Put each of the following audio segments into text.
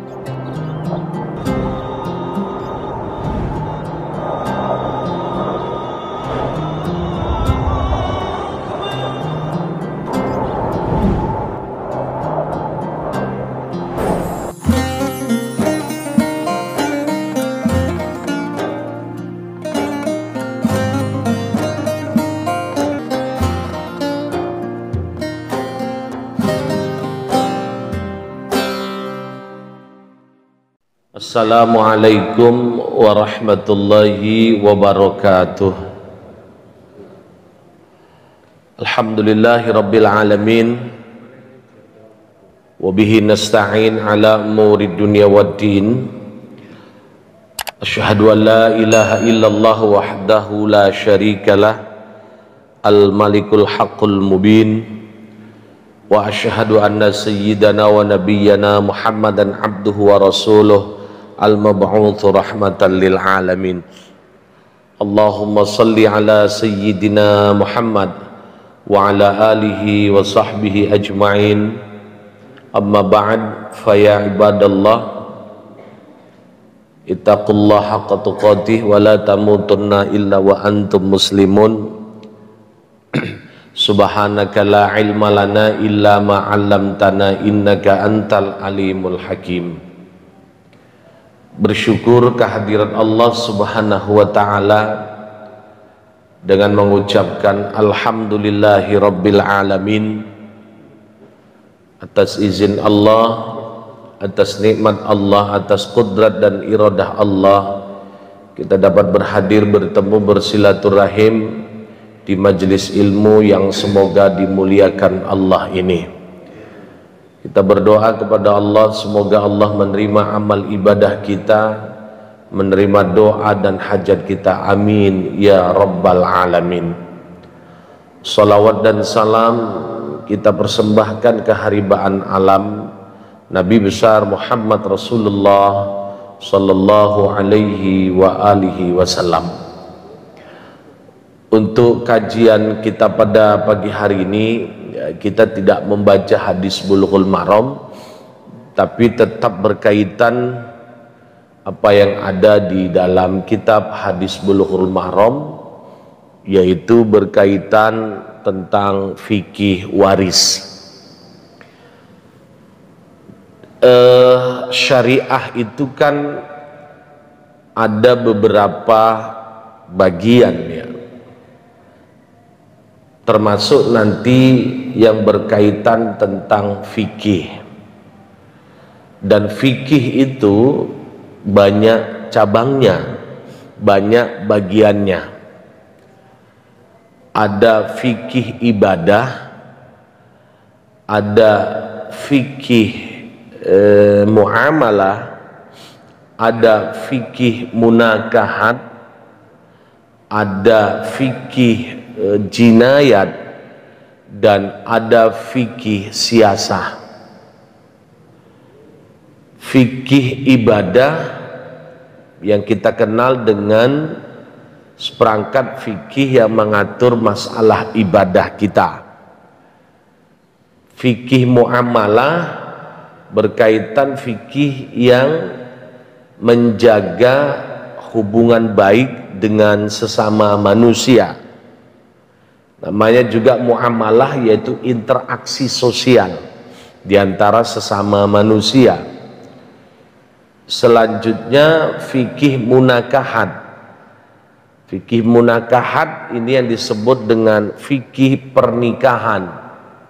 Assalamualaikum warahmatullahi wabarakatuh. Alhamdulillahi rabbil alamin, wabihi nasta'in ala umuri dunya waddin. Asyhadu an la ilaha illallah wahdahu la syarikalah, al-malikul haqqul mubin. Wa asyhadu anna sayyidana wa nabiyyana Muhammadan abduhu wa rasuluh al-mab'utsu rahmatan lil alamin. Allahumma salli ala sayyidina Muhammad wa ala alihi wa sahbihi ajma'in. Amma ba'd, fa ya ibadallah, ittaqullaha haqqa tuqatih wa la tamutunna illa wa antum muslimun. Subhanaka la ilma lana illa ma 'allamtana innaka antal alimul hakim. Bersyukur kehadirat Allah Subhanahu wa ta'ala dengan mengucapkan alhamdulillahi rabbil alamin, atas izin Allah, atas nikmat Allah, atas kudrat dan iradah Allah, kita dapat berhadir, bertemu, bersilaturahim di majelis ilmu yang semoga dimuliakan Allah ini. Kita berdoa kepada Allah, semoga Allah menerima amal ibadah kita, menerima doa dan hajat kita, amin ya rabbal alamin. Salawat dan salam kita persembahkan keharibaan alam Nabi besar Muhammad Rasulullah sallallahu alaihi wa alihi wasallam. Untuk kajian kita pada pagi hari ini, kita tidak membaca hadis Bulughul Maram, tapi tetap berkaitan apa yang ada di dalam kitab hadis Bulughul Maram, yaitu berkaitan tentang fikih waris. Syariah itu kan ada beberapa bagian ya, termasuk nanti yang berkaitan tentang fikih. Dan fikih itu banyak cabangnya, banyak bagiannya. Ada fikih ibadah, ada fikih muamalah, ada fikih munakahat, ada fikih jinayat, dan ada fikih siasah. Fikih ibadah yang kita kenal dengan seperangkat fikih yang mengatur masalah ibadah kita. Fikih muamalah berkaitan fikih yang menjaga hubungan baik dengan sesama manusia. Namanya juga muamalah, yaitu interaksi sosial di antara sesama manusia. Selanjutnya fikih munakahat. Fikih munakahat ini yang disebut dengan fikih pernikahan.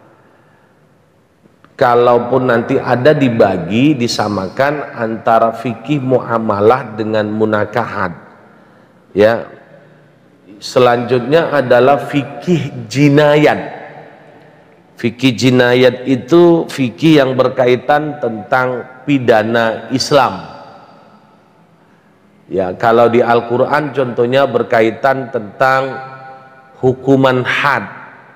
Kalaupun nanti ada dibagi, disamakan antara fikih muamalah dengan munakahat. Ya. Selanjutnya adalah fikih jinayat. Fikih jinayat itu fikih yang berkaitan tentang pidana Islam. Ya, kalau di Al-Quran contohnya berkaitan tentang hukuman had.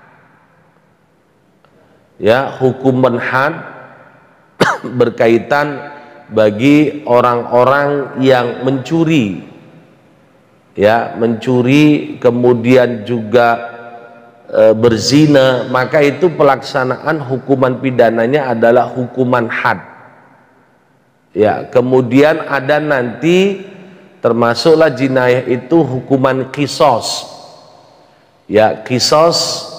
Ya, hukuman had berkaitan bagi orang-orang yang mencuri. Ya, mencuri kemudian juga berzina, maka itu pelaksanaan hukuman pidananya adalah hukuman had. Ya, kemudian ada nanti termasuklah jinayah itu hukuman qisas. Ya, qisas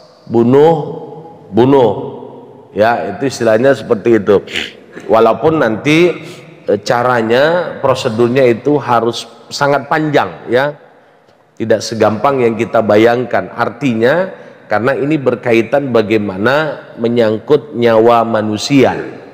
bunuh. Ya, itu istilahnya seperti itu. Walaupun nanti caranya, prosedurnya itu harus sangat panjang, ya. Tidak segampang yang kita bayangkan. Artinya, karena ini berkaitan bagaimana menyangkut nyawa manusia.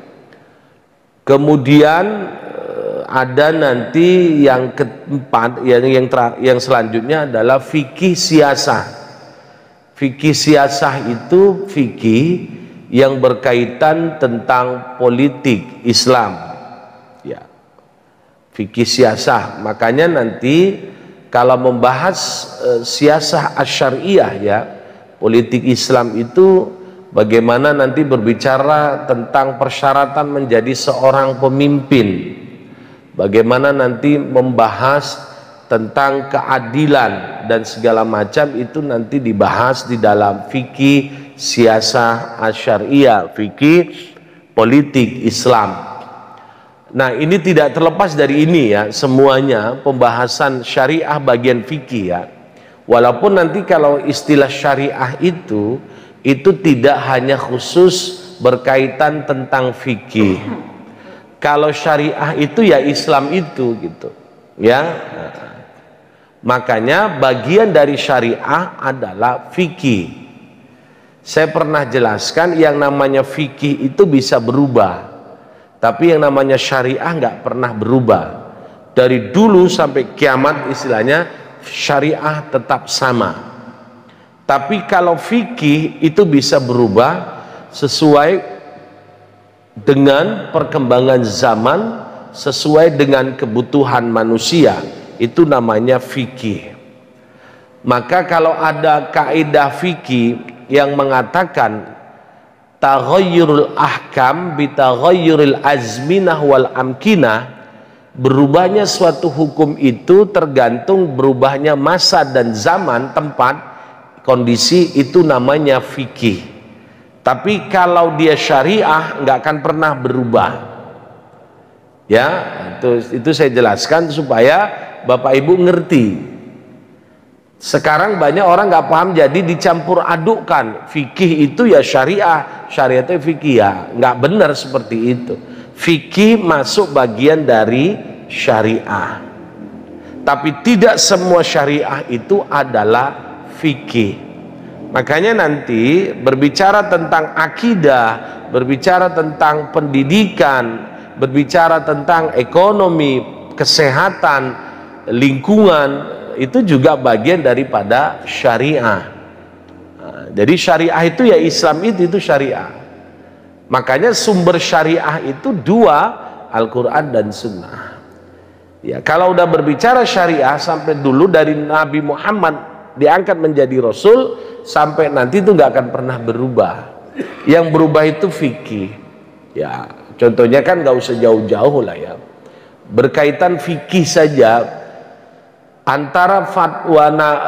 Kemudian ada nanti yang keempat, yang selanjutnya adalah fikih siasah. Fikih siasah itu fikih yang berkaitan tentang politik Islam. Ya, fikih siasah. Makanya nanti kalau membahas siasah asyariyah, ya, politik Islam itu bagaimana nanti berbicara tentang persyaratan menjadi seorang pemimpin, bagaimana nanti membahas tentang keadilan dan segala macam, itu nanti dibahas di dalam fikih siasah asyariyah, fikih politik Islam. Nah, ini tidak terlepas dari ini, ya, semuanya pembahasan syariah bagian fikih, ya. Walaupun nanti kalau istilah syariah itu tidak hanya khusus berkaitan tentang fikih. Kalau syariah itu ya Islam itu, gitu, ya. Makanya bagian dari syariah adalah fikih. Saya pernah jelaskan yang namanya fikih itu bisa berubah. Tapi yang namanya syariah nggak pernah berubah. Dari dulu sampai kiamat istilahnya syariah tetap sama. Tapi kalau fikih itu bisa berubah sesuai dengan perkembangan zaman, sesuai dengan kebutuhan manusia. Itu namanya fikih. Maka kalau ada kaidah fikih yang mengatakan taghayyurul ahkam bitaghayyuril azminah wal amkinah, berubahnya suatu hukum itu tergantung berubahnya masa dan zaman, tempat, kondisi, itu namanya fikih. Tapi kalau dia syariah nggak akan pernah berubah, ya. Itu saya jelaskan supaya Bapak Ibu ngerti. Sekarang banyak orang nggak paham, jadi dicampur adukkan fikih itu ya syariah, syariah itu fikih, ya nggak benar seperti itu. Fikih masuk bagian dari syariah, tapi tidak semua syariah itu adalah fikih. Makanya nanti berbicara tentang akidah, berbicara tentang pendidikan, berbicara tentang ekonomi, kesehatan, lingkungan, itu juga bagian daripada syariah. Nah, jadi syariah itu ya Islam itu syariah. Makanya sumber syariah itu dua, Al-Quran dan Sunnah. Ya, kalau udah berbicara syariah sampai dulu dari Nabi Muhammad diangkat menjadi Rasul sampai nanti itu nggak akan pernah berubah. Yang berubah itu fikih. Ya, contohnya kan nggak usah jauh-jauh lah, ya. Berkaitan fikih saja. Antara fatwa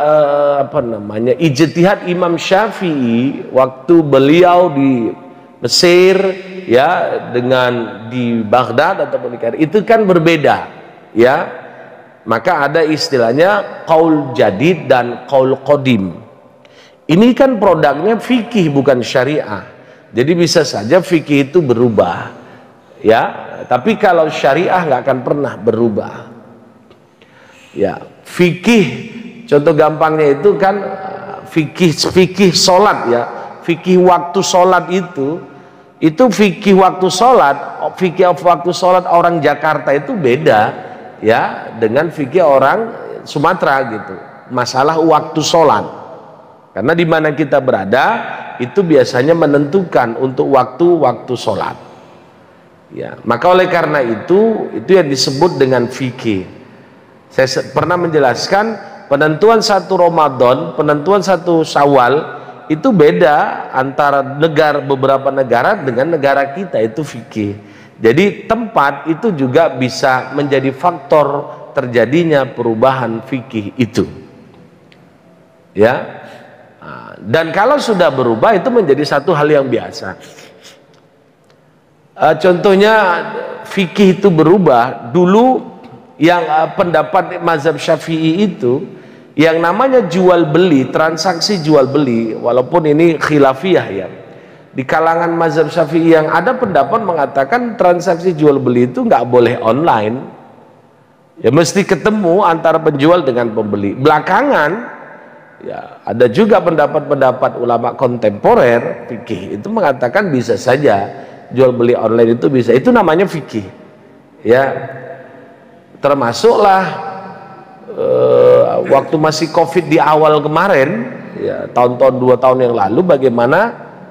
ijtihad Imam Syafi'i waktu beliau di Mesir, ya, dengan di Baghdad ataupun di Kairo, itu kan berbeda, ya. Maka ada istilahnya qaul jadid dan qaul qadim. Ini kan produknya fikih bukan syariah. Jadi bisa saja fikih itu berubah, ya. Tapi kalau syariah nggak akan pernah berubah. Ya, fikih contoh gampangnya itu kan fikih sholat, ya, fikih waktu sholat itu fikih waktu sholat orang Jakarta itu beda, ya, dengan fikih orang Sumatera, gitu, masalah waktu sholat, karena di mana kita berada itu biasanya menentukan untuk waktu sholat, ya. Maka oleh karena itu yang disebut dengan fikih. Saya pernah menjelaskan penentuan satu Ramadan, penentuan satu Syawal itu beda antara beberapa negara dengan negara kita, itu fikih. Jadi tempat itu juga bisa menjadi faktor terjadinya perubahan fikih itu, ya. Dan kalau sudah berubah itu menjadi satu hal yang biasa. Contohnya fikih itu berubah. Dulu yang pendapat mazhab Syafi'i itu yang namanya jual beli, transaksi jual beli, walaupun ini khilafiyah ya, di kalangan mazhab Syafi'i yang ada pendapat mengatakan transaksi jual beli itu nggak boleh online, ya mesti ketemu antara penjual dengan pembeli. Belakangan ya ada juga pendapat-pendapat ulama kontemporer fikih itu mengatakan bisa saja jual beli online itu bisa, itu namanya fikih ya. Termasuklah waktu masih COVID di awal kemarin ya, tahun-tahun 2 tahun yang lalu, bagaimana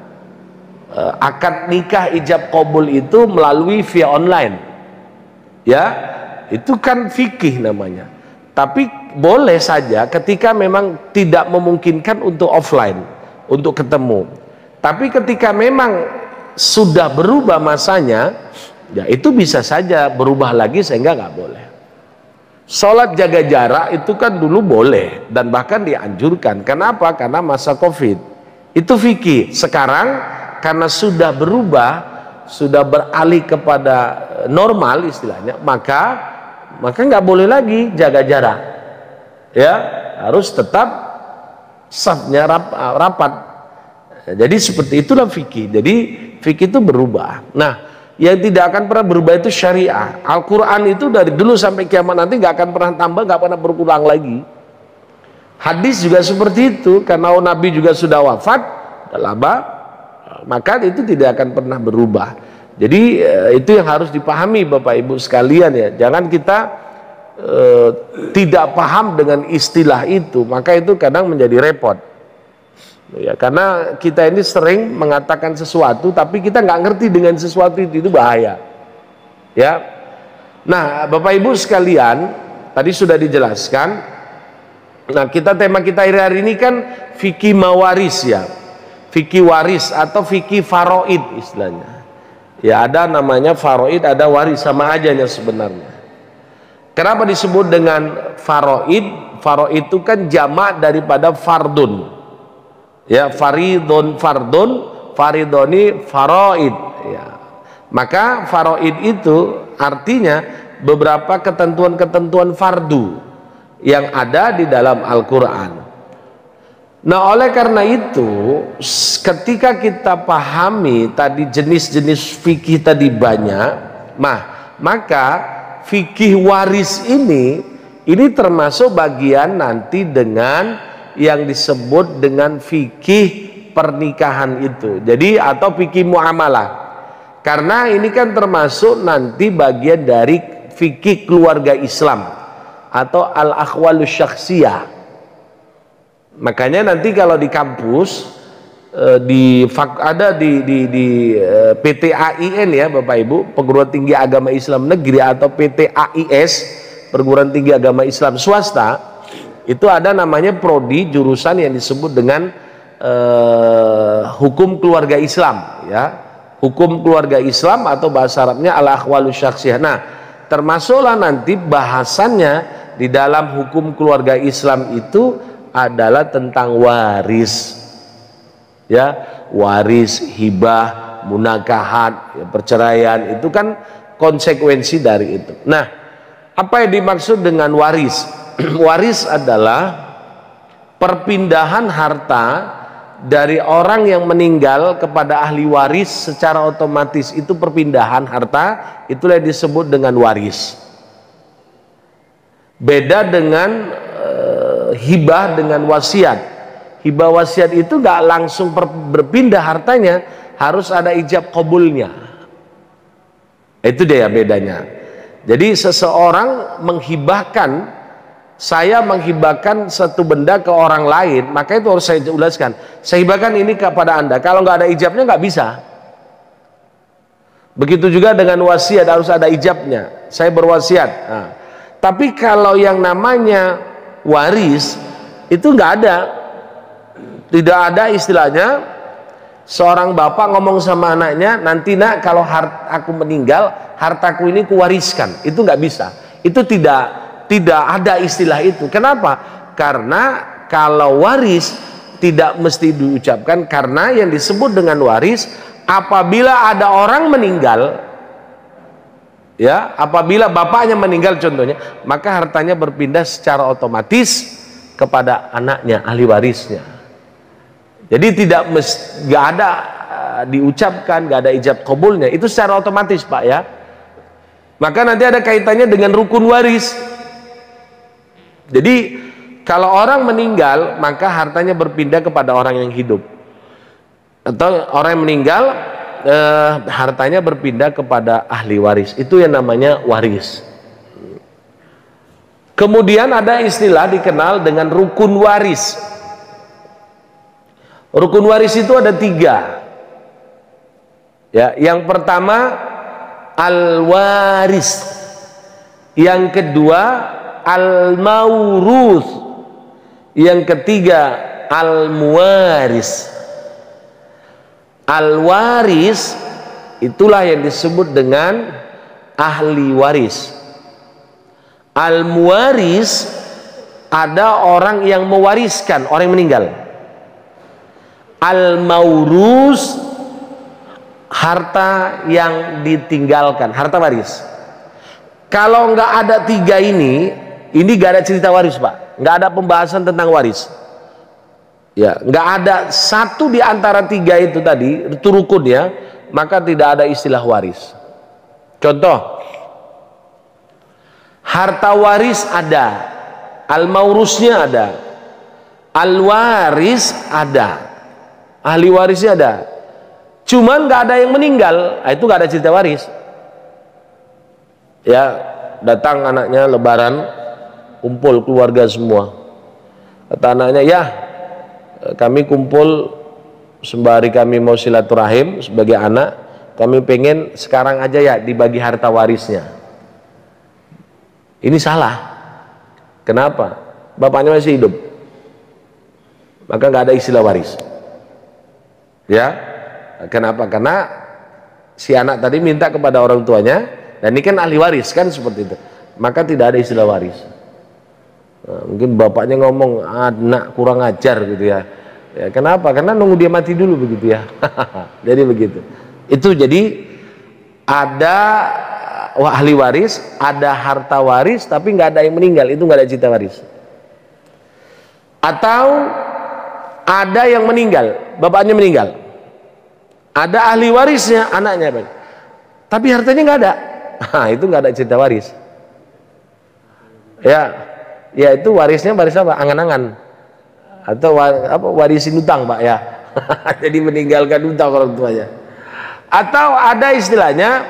akad nikah ijab qabul itu melalui via online ya, itu kan fikih namanya. Tapi boleh saja ketika memang tidak memungkinkan untuk offline, untuk ketemu. Tapi ketika memang sudah berubah masanya ya, itu bisa saja berubah lagi sehingga nggak boleh. Sholat jaga jarak itu kan dulu boleh dan bahkan dianjurkan. Kenapa? Karena masa COVID. Itu fikih. Sekarang karena sudah berubah, sudah beralih kepada normal istilahnya, maka nggak boleh lagi jaga jarak. Ya, harus tetap safnya rapat. Jadi seperti itulah fikih. Jadi fikih itu berubah. Nah, yang tidak akan pernah berubah itu syariah. Al-Quran itu dari dulu sampai kiamat nanti nggak akan pernah tambah, nggak pernah berkurang lagi. Hadis juga seperti itu, karena Nabi juga sudah wafat sudah lama, maka itu tidak akan pernah berubah. Jadi itu yang harus dipahami Bapak Ibu sekalian ya. Jangan kita tidak paham dengan istilah itu, maka itu kadang menjadi repot. Ya, karena kita ini sering mengatakan sesuatu tapi kita nggak ngerti dengan sesuatu itu bahaya ya. Nah Bapak Ibu sekalian, tadi sudah dijelaskan. Nah tema kita hari ini kan fikih mawaris ya, fikih waris atau fikih faraid istilahnya ya. Ada namanya faraid, ada waris, sama ajanya sebenarnya. Kenapa disebut dengan faraid? Faraid itu kan jamak daripada fardun ya, faridun fardun, faridoni faraid ya. Maka faraid itu artinya beberapa ketentuan-ketentuan fardu yang ada di dalam Al-Quran. Nah oleh karena itu ketika kita pahami tadi jenis-jenis fikih tadi banyak, maka fikih waris ini termasuk bagian nanti dengan yang disebut dengan fikih pernikahan itu. Jadi atau fikih muamalah. Karena ini kan termasuk nanti bagian dari fikih keluarga Islam atau al-akhwalus syakhsiyah. Makanya nanti kalau di kampus ada di PTAIN ya Bapak Ibu, Perguruan Tinggi Agama Islam Negeri, atau PTAIS, Perguruan Tinggi Agama Islam Swasta, itu ada namanya prodi jurusan yang disebut dengan hukum keluarga Islam ya, hukum keluarga Islam atau bahasa Arabnya al-akhwalus syakhsiyah. Nah termasuklah nanti bahasannya di dalam hukum keluarga Islam itu adalah tentang waris ya, waris, hibah, munakahat ya, perceraian, itu kan konsekuensi dari itu. Nah apa yang dimaksud dengan waris? Waris adalah perpindahan harta dari orang yang meninggal kepada ahli waris secara otomatis. Itu perpindahan harta, itulah yang disebut dengan waris. Beda dengan hibah dengan wasiat. Hibah wasiat itu gak langsung berpindah hartanya, harus ada ijab qabulnya. Itu dia bedanya. Jadi seseorang menghibahkan, saya menghibahkan satu benda ke orang lain, maka itu harus saya jelaskan. Saya hibahkan ini kepada Anda, kalau nggak ada ijabnya nggak bisa. Begitu juga dengan wasiat, harus ada ijabnya. Saya berwasiat. Nah, tapi kalau yang namanya waris itu nggak ada, tidak ada istilahnya. Seorang bapak ngomong sama anaknya, nanti nak kalau aku meninggal, hartaku ini kuwariskan. Itu nggak bisa. Itu tidak ada istilah itu. Kenapa? Karena kalau waris tidak mesti diucapkan, karena yang disebut dengan waris apabila ada orang meninggal, ya, apabila bapaknya meninggal contohnya, maka hartanya berpindah secara otomatis kepada anaknya, ahli warisnya. Jadi nggak ada diucapkan, nggak ada ijab kabulnya, itu secara otomatis Pak ya. Maka nanti ada kaitannya dengan rukun waris. Jadi kalau orang meninggal, maka hartanya berpindah kepada orang yang hidup, atau orang yang meninggal hartanya berpindah kepada ahli waris. Itu yang namanya waris. Kemudian ada istilah dikenal dengan rukun waris. Rukun waris itu ada 3. Ya, yang pertama al-waris, yang kedua al-mauruth, yang ketiga al-muwaris. Al-waris itulah yang disebut dengan ahli waris. Al-muwaris ada orang yang mewariskan orang yang meninggal. Al-maurus harta yang ditinggalkan, harta waris. Kalau nggak ada 3 ini nggak ada cerita waris Pak, nggak ada pembahasan tentang waris. Ya, nggak ada satu di antara 3 itu tadi, itu rukun ya, maka tidak ada istilah waris. Contoh, harta waris ada, al-maurusnya ada, al-waris ada, ahli warisnya ada. Cuman nggak ada yang meninggal, itu nggak ada cerita waris. Ya, datang anaknya lebaran, kumpul keluarga semua. Kata anaknya, ya kami kumpul sembari kami mau silaturahim sebagai anak, kami pengen sekarang aja ya dibagi harta warisnya. Ini salah. Kenapa? Bapaknya masih hidup, maka nggak ada istilah waris. Ya, kenapa? Karena si anak tadi minta kepada orang tuanya, dan ini kan ahli waris kan, seperti itu, maka tidak ada istilah waris. Nah, mungkin bapaknya ngomong, anak kurang ajar gitu ya. Ya, kenapa? Karena nunggu dia mati dulu begitu ya. Jadi begitu. Itu jadi ada ahli waris, ada harta waris, tapi nggak ada yang meninggal, itu nggak ada cerita waris. Atau ada yang meninggal, bapaknya meninggal, ada ahli warisnya, anaknya, tapi hartanya nggak ada. Nah, itu nggak ada cerita waris. Ya itu warisnya waris apa? Angan-angan, atau apa, warisin utang Pak ya. Jadi meninggalkan utang orang tuanya. Atau ada istilahnya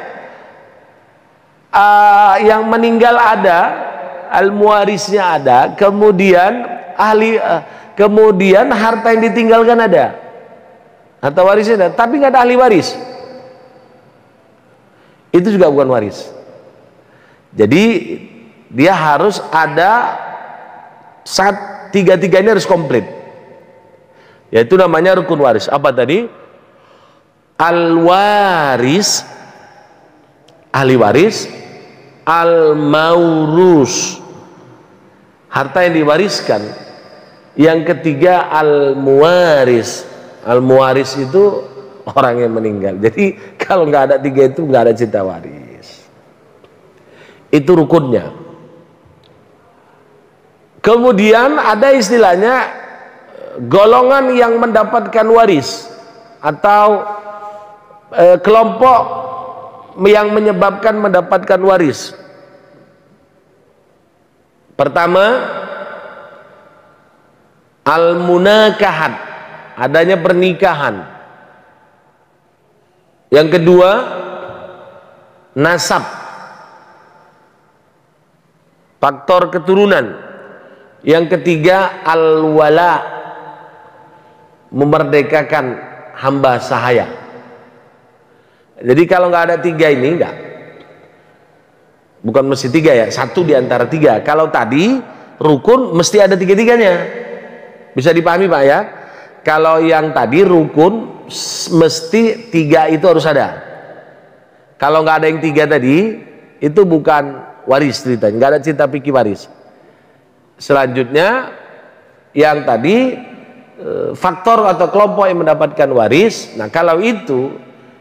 yang meninggal ada, al-muwarisnya ada, kemudian kemudian harta yang ditinggalkan ada, harta warisnya ada, tapi nggak ada ahli waris. Itu juga bukan waris. Jadi dia harus ada tiga-tiganya harus komplit. Yaitu namanya rukun waris. Apa tadi? Al-waris, ahli waris, al-maurus, harta yang diwariskan. Yang ketiga al-muwaris. Al-muwaris itu orang yang meninggal. Jadi kalau nggak ada 3 itu nggak ada cerita waris. Itu rukunnya. Kemudian ada istilahnya golongan yang mendapatkan waris, atau kelompok yang menyebabkan mendapatkan waris. Pertama, al-munakahat, adanya pernikahan. Yang kedua, nasab, faktor keturunan. Yang ketiga, al-wala, memerdekakan hamba sahaya. Jadi kalau nggak ada 3 ini, enggak, bukan mesti 3 ya, satu di antara 3. Kalau tadi rukun mesti ada 3-tiganya. Bisa dipahami Pak ya? Kalau yang tadi rukun mesti 3 itu harus ada. Kalau nggak ada yang 3 tadi, itu bukan waris ceritanya, nggak ada cerita fikih waris. Selanjutnya yang tadi faktor atau kelompok yang mendapatkan waris. Nah kalau itu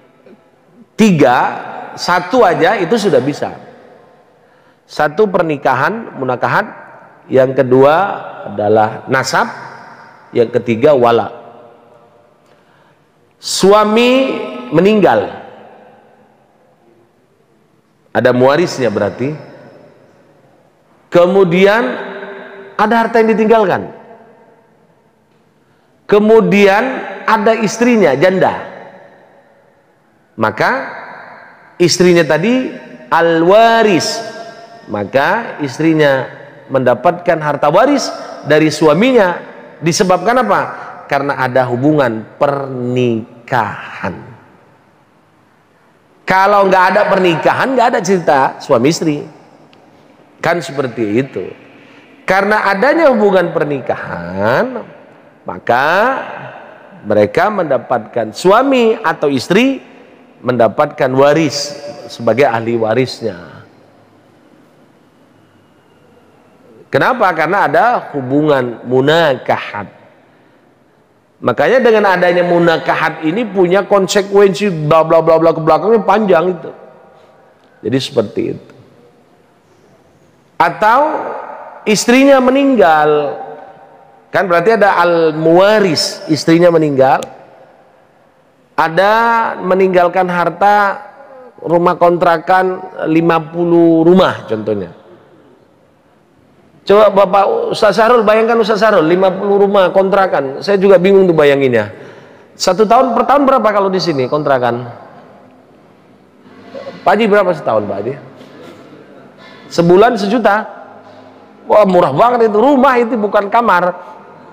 Tiga, satu aja itu sudah bisa. Satu pernikahan, munakahat. Yang kedua adalah nasab. Yang ketiga wala. Suami meninggal, ada mewarisnya berarti. Kemudian ada harta yang ditinggalkan. Kemudian ada istrinya, janda. Maka istrinya tadi al-waris, maka istrinya mendapatkan harta waris dari suaminya. Disebabkan apa? Karena ada hubungan pernikahan. Kalau nggak ada pernikahan, nggak ada cerita suami istri, kan seperti itu. Karena adanya hubungan pernikahan, maka mereka mendapatkan, suami atau istri mendapatkan waris sebagai ahli warisnya. Kenapa? Karena ada hubungan munakahat. Makanya dengan adanya munakahat ini punya konsekuensi bla bla bla bla ke belakangnya panjang itu. Jadi seperti itu. Atau istrinya meninggal, kan berarti ada al-muwaris, istrinya meninggal. Ada meninggalkan harta rumah kontrakan 50 rumah contohnya. Coba Bapak Ustaz Sarul, bayangkan Ustaz Sarul 50 rumah kontrakan. Saya juga bingung tuh bayanginnya. 1 tahun per tahun berapa kalau di sini kontrakan? Pak Haji berapa setahun Pak Haji? Sebulan 1 juta. Wah, murah banget itu, rumah itu bukan kamar.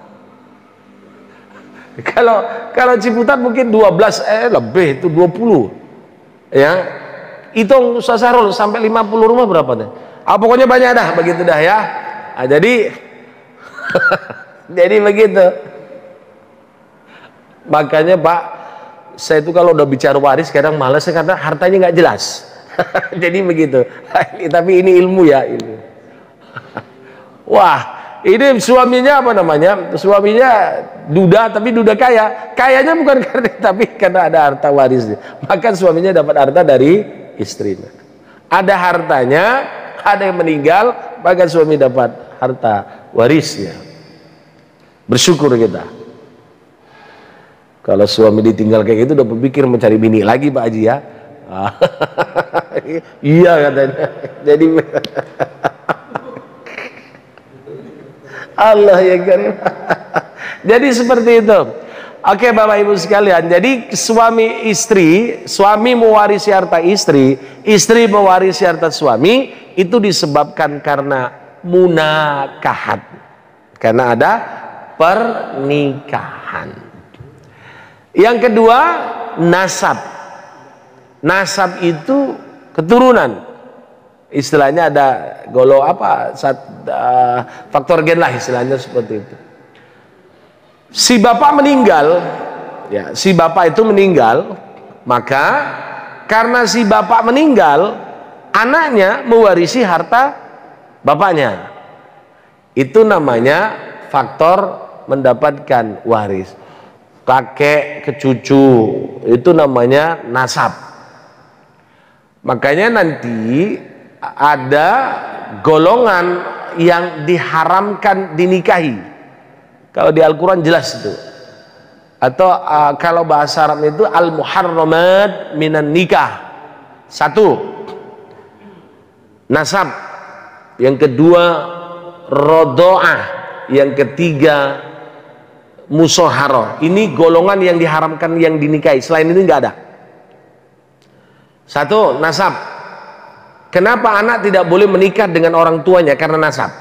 Kalau Ciputat mungkin 12 lebih itu 20. Ya. Hitung Ustaz Sarul sampai 50 rumah berapa deh? Pokoknya banyak dah begitu dah ya. Jadi jadi begitu. Makanya Pak, saya itu kalau udah bicara waris kadang malas karena hartanya nggak jelas. Jadi begitu. Tapi ini ilmu ya, ilmu. Wah, ini suaminya apa namanya? Suaminya duda, tapi duda kaya. Kayanya bukan karena, tapi karena ada harta warisnya. Maka suaminya dapat harta dari istrinya. Ada hartanya, ada yang meninggal, maka suami dapat harta warisnya. Bersyukur kita. Kalau suami ditinggal kayak gitu udah berpikir mencari bini lagi Pak Haji ya. Iya katanya. Jadi Allah ya karim. Jadi seperti itu. Oke Bapak Ibu sekalian, jadi suami istri, suami mewarisi harta istri, istri mewarisi harta suami, itu disebabkan karena munakahat, karena ada pernikahan. Yang kedua, nasab. Nasab itu keturunan. Istilahnya ada faktor gen lah istilahnya seperti itu. Si bapak meninggal, ya, si bapak itu meninggal, maka karena si bapak meninggal, anaknya mewarisi harta bapaknya. Itu namanya faktor mendapatkan waris. Kakek ke cucu, itu namanya nasab. Makanya nanti ada golongan yang diharamkan dinikahi. Kalau di Al-Quran jelas itu. Atau kalau bahasa Arab itu al-muharramat minan nikah. 1, nasab. Yang kedua, rodo'ah. Yang ketiga, musoharoh. Ini golongan yang diharamkan yang dinikahi. Selain ini nggak ada. 1, nasab. Kenapa anak tidak boleh menikah dengan orang tuanya? Karena nasab.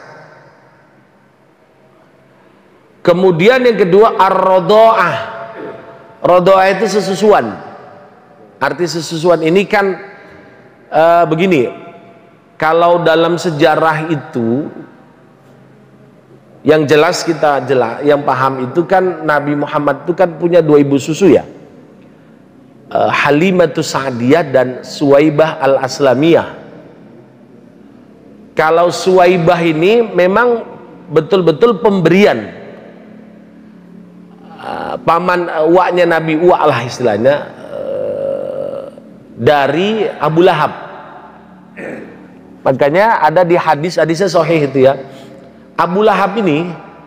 Kemudian yang kedua, ar-rodo'ah. Rodo'ah itu sesusuan. Arti sesusuan ini kan begini. Kalau dalam sejarah itu, yang jelas yang paham itu kan Nabi Muhammad itu kan punya 2 ibu susu ya, Halimatus Sa'diyah dan Suwaibah al-Aslamiyah. Kalau Suwaibah ini memang betul-betul pemberian, paman uaknya Nabi Uwa lah istilahnya, dari Abu Lahab. Makanya ada di hadisnya sahih itu ya. Abu Lahab ini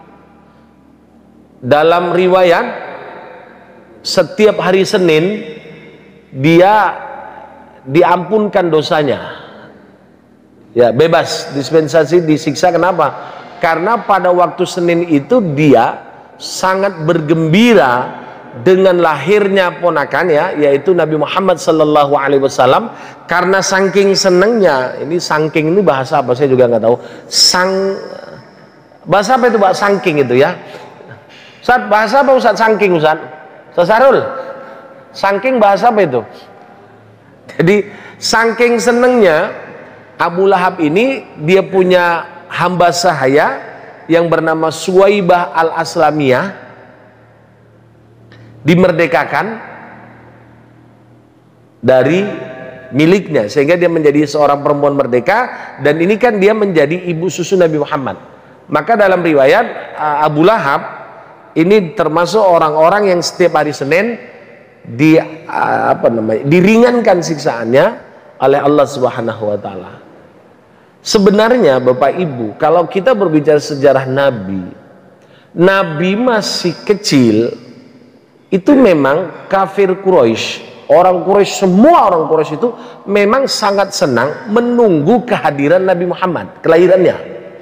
dalam riwayat setiap hari Senin dia diampunkan dosanya. Ya, bebas dispensasi disiksa. Kenapa? Karena pada waktu Senin itu dia sangat bergembira dengan lahirnya ponakannya, yaitu Nabi Muhammad sallallahu alaihi wasallam. Karena saking senengnya, ini saking ini bahasa apa saya juga nggak tahu. Bahasa apa itu Pak saking itu ya? Ustaz, bahasa apa Ustaz saking Ustaz? Ustaz Sarul, saking bahasa apa itu? Jadi saking senengnya Abu Lahab ini, dia punya hamba sahaya yang bernama Suwaibah al-Aslamiyah, dimerdekakan dari miliknya sehingga dia menjadi seorang perempuan merdeka, dan ini kan dia menjadi ibu susu Nabi Muhammad. Maka dalam riwayat Abu Lahab ini termasuk orang-orang yang setiap hari Senin diringankan siksaannya oleh Allah Subhanahu wa taala. Sebenarnya Bapak Ibu, kalau kita berbicara sejarah Nabi masih kecil, itu memang kafir Quraisy, orang Quraisy, semua orang Quraisy itu memang sangat senang menunggu kehadiran Nabi Muhammad, kelahirannya.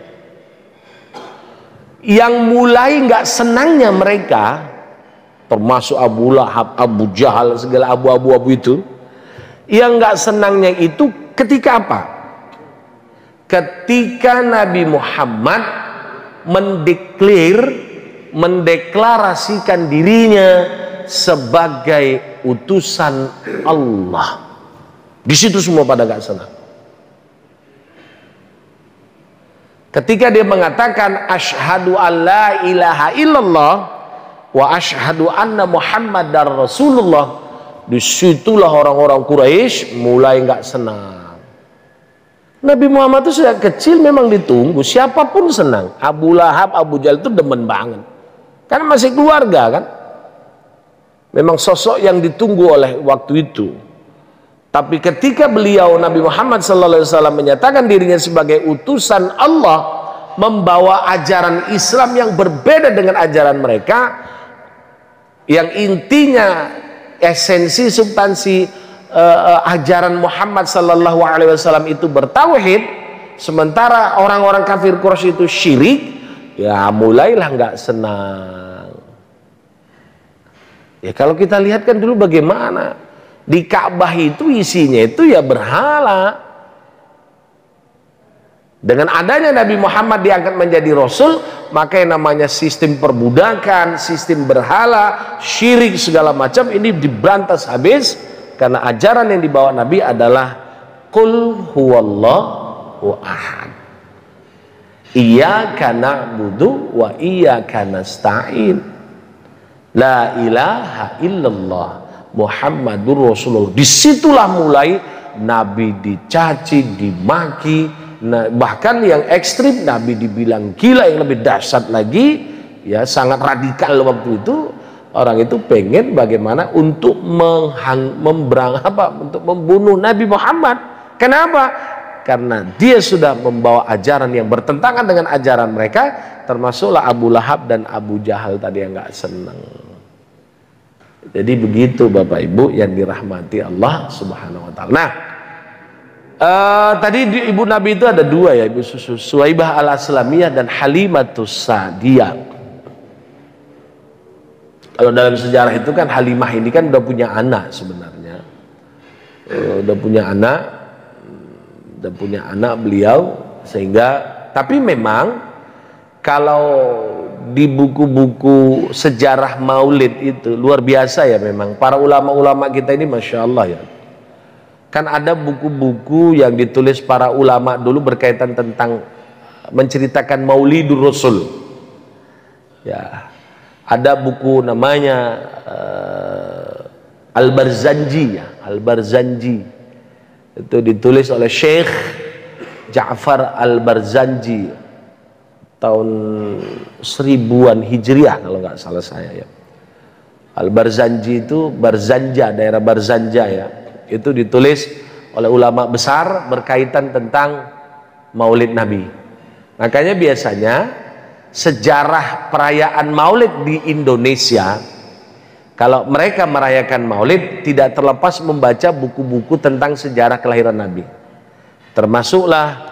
Yang mulai nggak senangnya mereka, termasuk Abu Lahab, Abu Jahal, segala abu-abu itu, yang nggak senangnya itu ketika apa? Ketika Nabi Muhammad mendeklarasikan dirinya sebagai utusan Allah. Di situ semua pada gak senang. Ketika dia mengatakan asyhadu alla ilaha illallah wa asyhadu anna muhammadar rasulullah, disitulah orang-orang Quraisy mulai gak senang. Nabi Muhammad itu sejak kecil memang ditunggu, siapapun senang. Abu Lahab, Abu Jahal itu demen banget, karena masih keluarga kan. Memang sosok yang ditunggu oleh waktu itu. Tapi ketika beliau Nabi Muhammad SAW menyatakan dirinya sebagai utusan Allah, membawa ajaran Islam yang berbeda dengan ajaran mereka, yang intinya esensi substansi ajaran Muhammad sallallahu alaihi wasallam itu bertauhid, sementara orang-orang kafir Quraisy itu syirik, ya mulailah nggak senang. Ya kalau kita lihat kan dulu bagaimana di Ka'bah itu isinya itu ya berhala. Dengan adanya Nabi Muhammad diangkat menjadi Rasul, maka yang namanya sistem perbudakan, sistem berhala, syirik segala macam ini diberantas habis. Karena ajaran yang dibawa Nabi adalah Qul huwallahu ahad, Iyyaka na'budu wa iyyaka nasta'in, La ilaha illallah Muhammadur Rasulullah. Disitulah mulai Nabi dicaci, dimaki, bahkan yang ekstrim Nabi dibilang gila, yang lebih dahsyat lagi ya sangat radikal waktu itu. Orang itu pengen bagaimana untuk untuk membunuh Nabi Muhammad. Kenapa? Karena dia sudah membawa ajaran yang bertentangan dengan ajaran mereka, termasuklah Abu Lahab dan Abu Jahal tadi yang nggak senang. Jadi begitu Bapak Ibu yang dirahmati Allah Subhanahu wa taala. Nah, tadi ibu Nabi itu ada dua ya, Ibu Susu, Suwaibah al-Aslamiyah dan Halimatus Sa'diyah. Kalau dalam sejarah itu kan Halimah ini kan udah punya anak sebenarnya, udah punya anak beliau, sehingga tapi memang kalau di buku-buku sejarah Maulid itu luar biasa ya, memang para ulama-ulama kita ini Masya Allah ya. Kan ada buku-buku yang ditulis para ulama dulu berkaitan tentang menceritakan Maulidur Rasul ya. Ada buku namanya Al-Barzanji ya, Al-Barzanji. Itu ditulis oleh Syekh Ja'far Al-Barzanji tahun 1000-an Hijriah kalau nggak salah saya ya. Al-Barzanji itu Barzanja, daerah Barzanja ya. Itu ditulis oleh ulama besar berkaitan tentang Maulid Nabi. Makanya biasanya sejarah perayaan Maulid di Indonesia, kalau mereka merayakan Maulid tidak terlepas membaca buku-buku tentang sejarah kelahiran Nabi. Termasuklah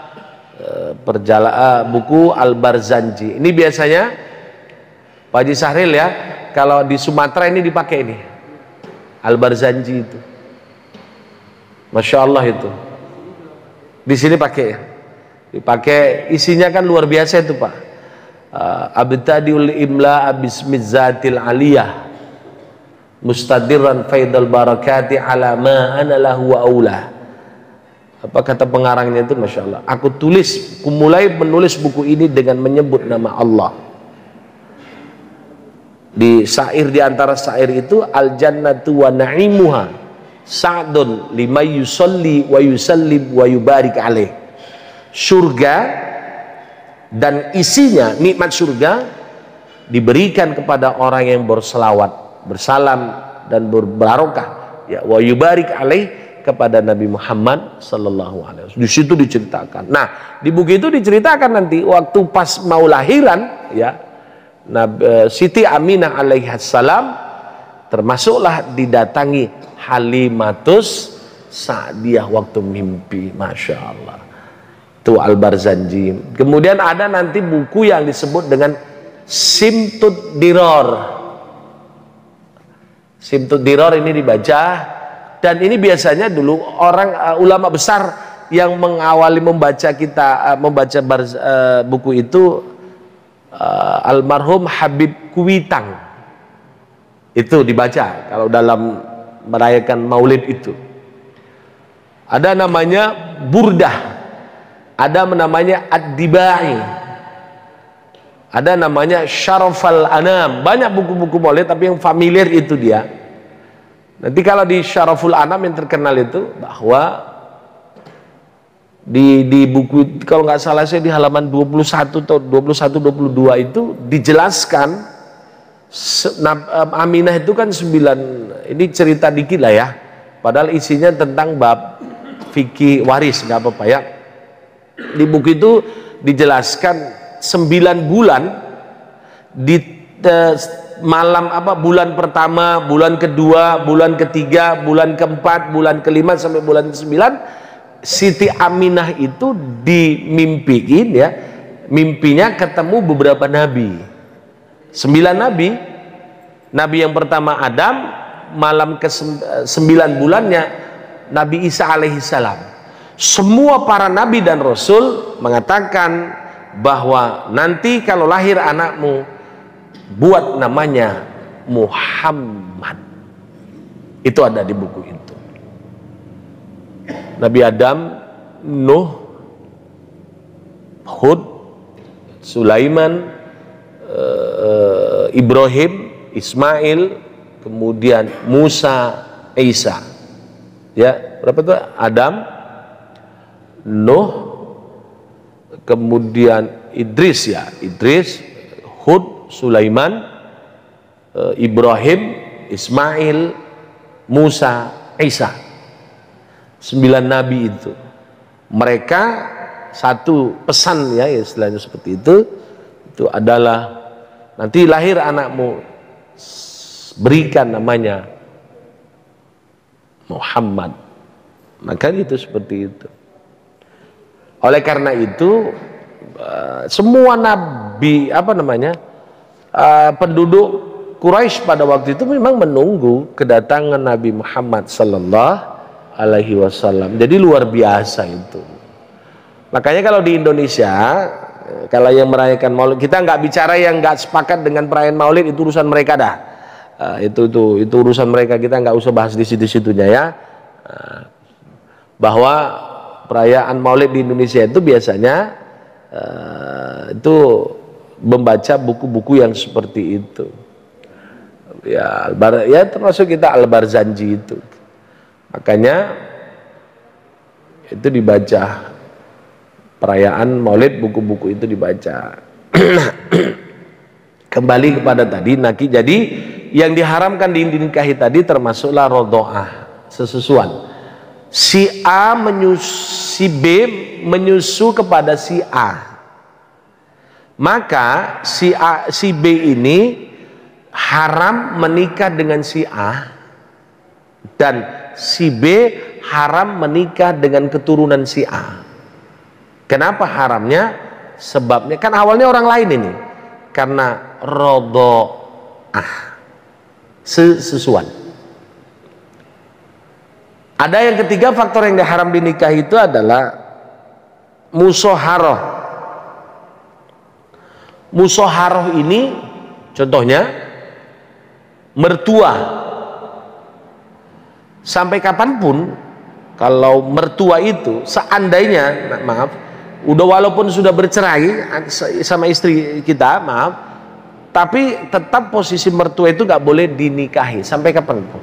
buku Al-Barzanji. Ini biasanya Pak Haji Sahril ya, kalau di Sumatera ini dipakai ini Al-Barzanji itu, Masya Allah itu. Di sini pakai ya, dipakai, isinya kan luar biasa itu Pak. Abtadiul imla bismizatil aliyah mustadirran faidal barakati ala ma ana lahu wa aula. Apa kata pengarangnya itu, Masya Allah, aku mulai menulis buku ini dengan menyebut nama Allah. Di syair, di antara syair itu, al jannatu wa na'imuha sa'dun lima yusalli wa yusallim wa yubarik alaih. Surga dan isinya, nikmat surga diberikan kepada orang yang berselawat, bersalam dan berbarokah ya, wa yubarik alaih, kepada Nabi Muhammad sallallahu alaihi wasallam. Di situ diceritakan. Nah, di buku itu diceritakan nanti waktu pas mau lahiran ya, Siti Aminah alaihissalam termasuklah didatangi Halimatus Sa'diyah waktu mimpi. Masya Allah, itu Al-Barzanji. Kemudian ada nanti buku yang disebut dengan Simtud Diror. Simtud Diror ini dibaca. Dan ini biasanya dulu orang ulama besar yang mengawali membaca buku itu, almarhum Habib Kuitang. Itu dibaca kalau dalam merayakan Maulid itu. Ada namanya Burdah, ada namanya Ad-Dibai, ada namanya Syarafal Anam. Banyak buku-buku Maulid, tapi yang familiar itu dia. Nanti kalau di Syaraful Anam yang terkenal itu, bahwa di buku, kalau nggak salah saya di halaman 21 atau 21-22 itu dijelaskan Aminah itu kan 9, ini cerita dikit lah ya, padahal isinya tentang bab fikih waris, nggak apa-apa ya. Di buku itu dijelaskan 9 bulan di malam bulan pertama, bulan kedua, bulan ketiga, bulan keempat, bulan kelima sampai bulan ke-9, Siti Aminah itu dimimpiin ya, mimpinya ketemu beberapa nabi, 9 nabi. Nabi yang pertama Adam, malam ke-9 bulannya Nabi Isa alaihissalam. Semua para nabi dan rasul mengatakan bahwa nanti kalau lahir anakmu, buat namanya Muhammad. Itu ada di buku itu. Nabi Adam, Nuh, Hud, Sulaiman, Ibrahim, Ismail, kemudian Musa, Isa. Ya, berapa itu? Adam, Nuh, kemudian Idris ya, Idris, Hud, Sulaiman, Ibrahim, Ismail, Musa, Isa. 9 nabi itu. Mereka satu pesan ya, istilahnya seperti itu adalah nanti lahir anakmu, berikan namanya Muhammad. Maka itu seperti itu. Oleh karena itu semua nabi penduduk Quraisy pada waktu itu memang menunggu kedatangan Nabi Muhammad sallallahu alaihi wasallam. Jadi luar biasa itu. Makanya kalau di Indonesia, kalau yang merayakan Maulid, kita nggak bicara yang nggak sepakat dengan perayaan Maulid, itu urusan mereka dah. Itu urusan mereka, kita nggak usah bahas di situ-situnya ya. Bahwa perayaan Maulid di Indonesia itu biasanya itu membaca buku-buku yang seperti itu ya, termasuk kita Al-Barzanji itu. Makanya itu dibaca perayaan Maulid, buku-buku itu dibaca. Kembali kepada tadi naki, jadi yang diharamkan dinikahi tadi termasuklah rodoah, sesusuan. Si A si B menyusu kepada si A, maka si B ini haram menikah dengan si A, dan si B haram menikah dengan keturunan si A. Kenapa haramnya? Sebabnya kan awalnya orang lain ini, karena rodoah, sesusuan. Ada yang ketiga, faktor yang diharam dinikahi itu adalah musoharoh. Musoharoh ini contohnya mertua. Sampai kapanpun kalau mertua itu seandainya, maaf, udah walaupun sudah bercerai sama istri kita, maaf, tapi tetap posisi mertua itu gak boleh dinikahi sampai kapanpun.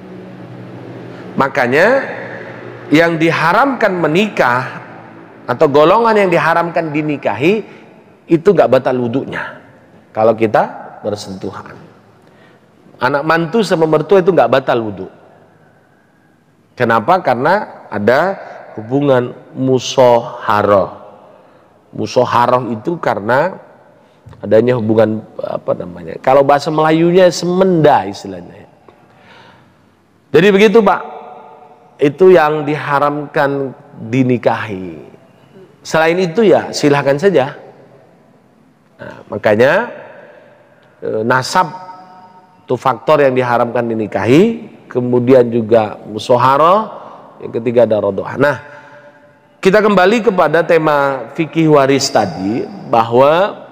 Makanya yang diharamkan menikah atau golongan yang diharamkan dinikahi itu gak batal wudunya kalau kita bersentuhan. Anak mantu sama mertua itu gak batal wudu. Kenapa? Karena ada hubungan musoharoh. Musoharoh itu karena adanya hubungan apa namanya? Kalau bahasa Melayunya semenda istilahnya. Jadi begitu Pak. Itu yang diharamkan dinikahi. Selain itu ya silahkan saja. Nah, makanya nasab itu faktor yang diharamkan dinikahi. Kemudian juga musoharoh. Yang ketiga ada rodoah. Nah, kita kembali kepada tema fikih waris tadi, bahwa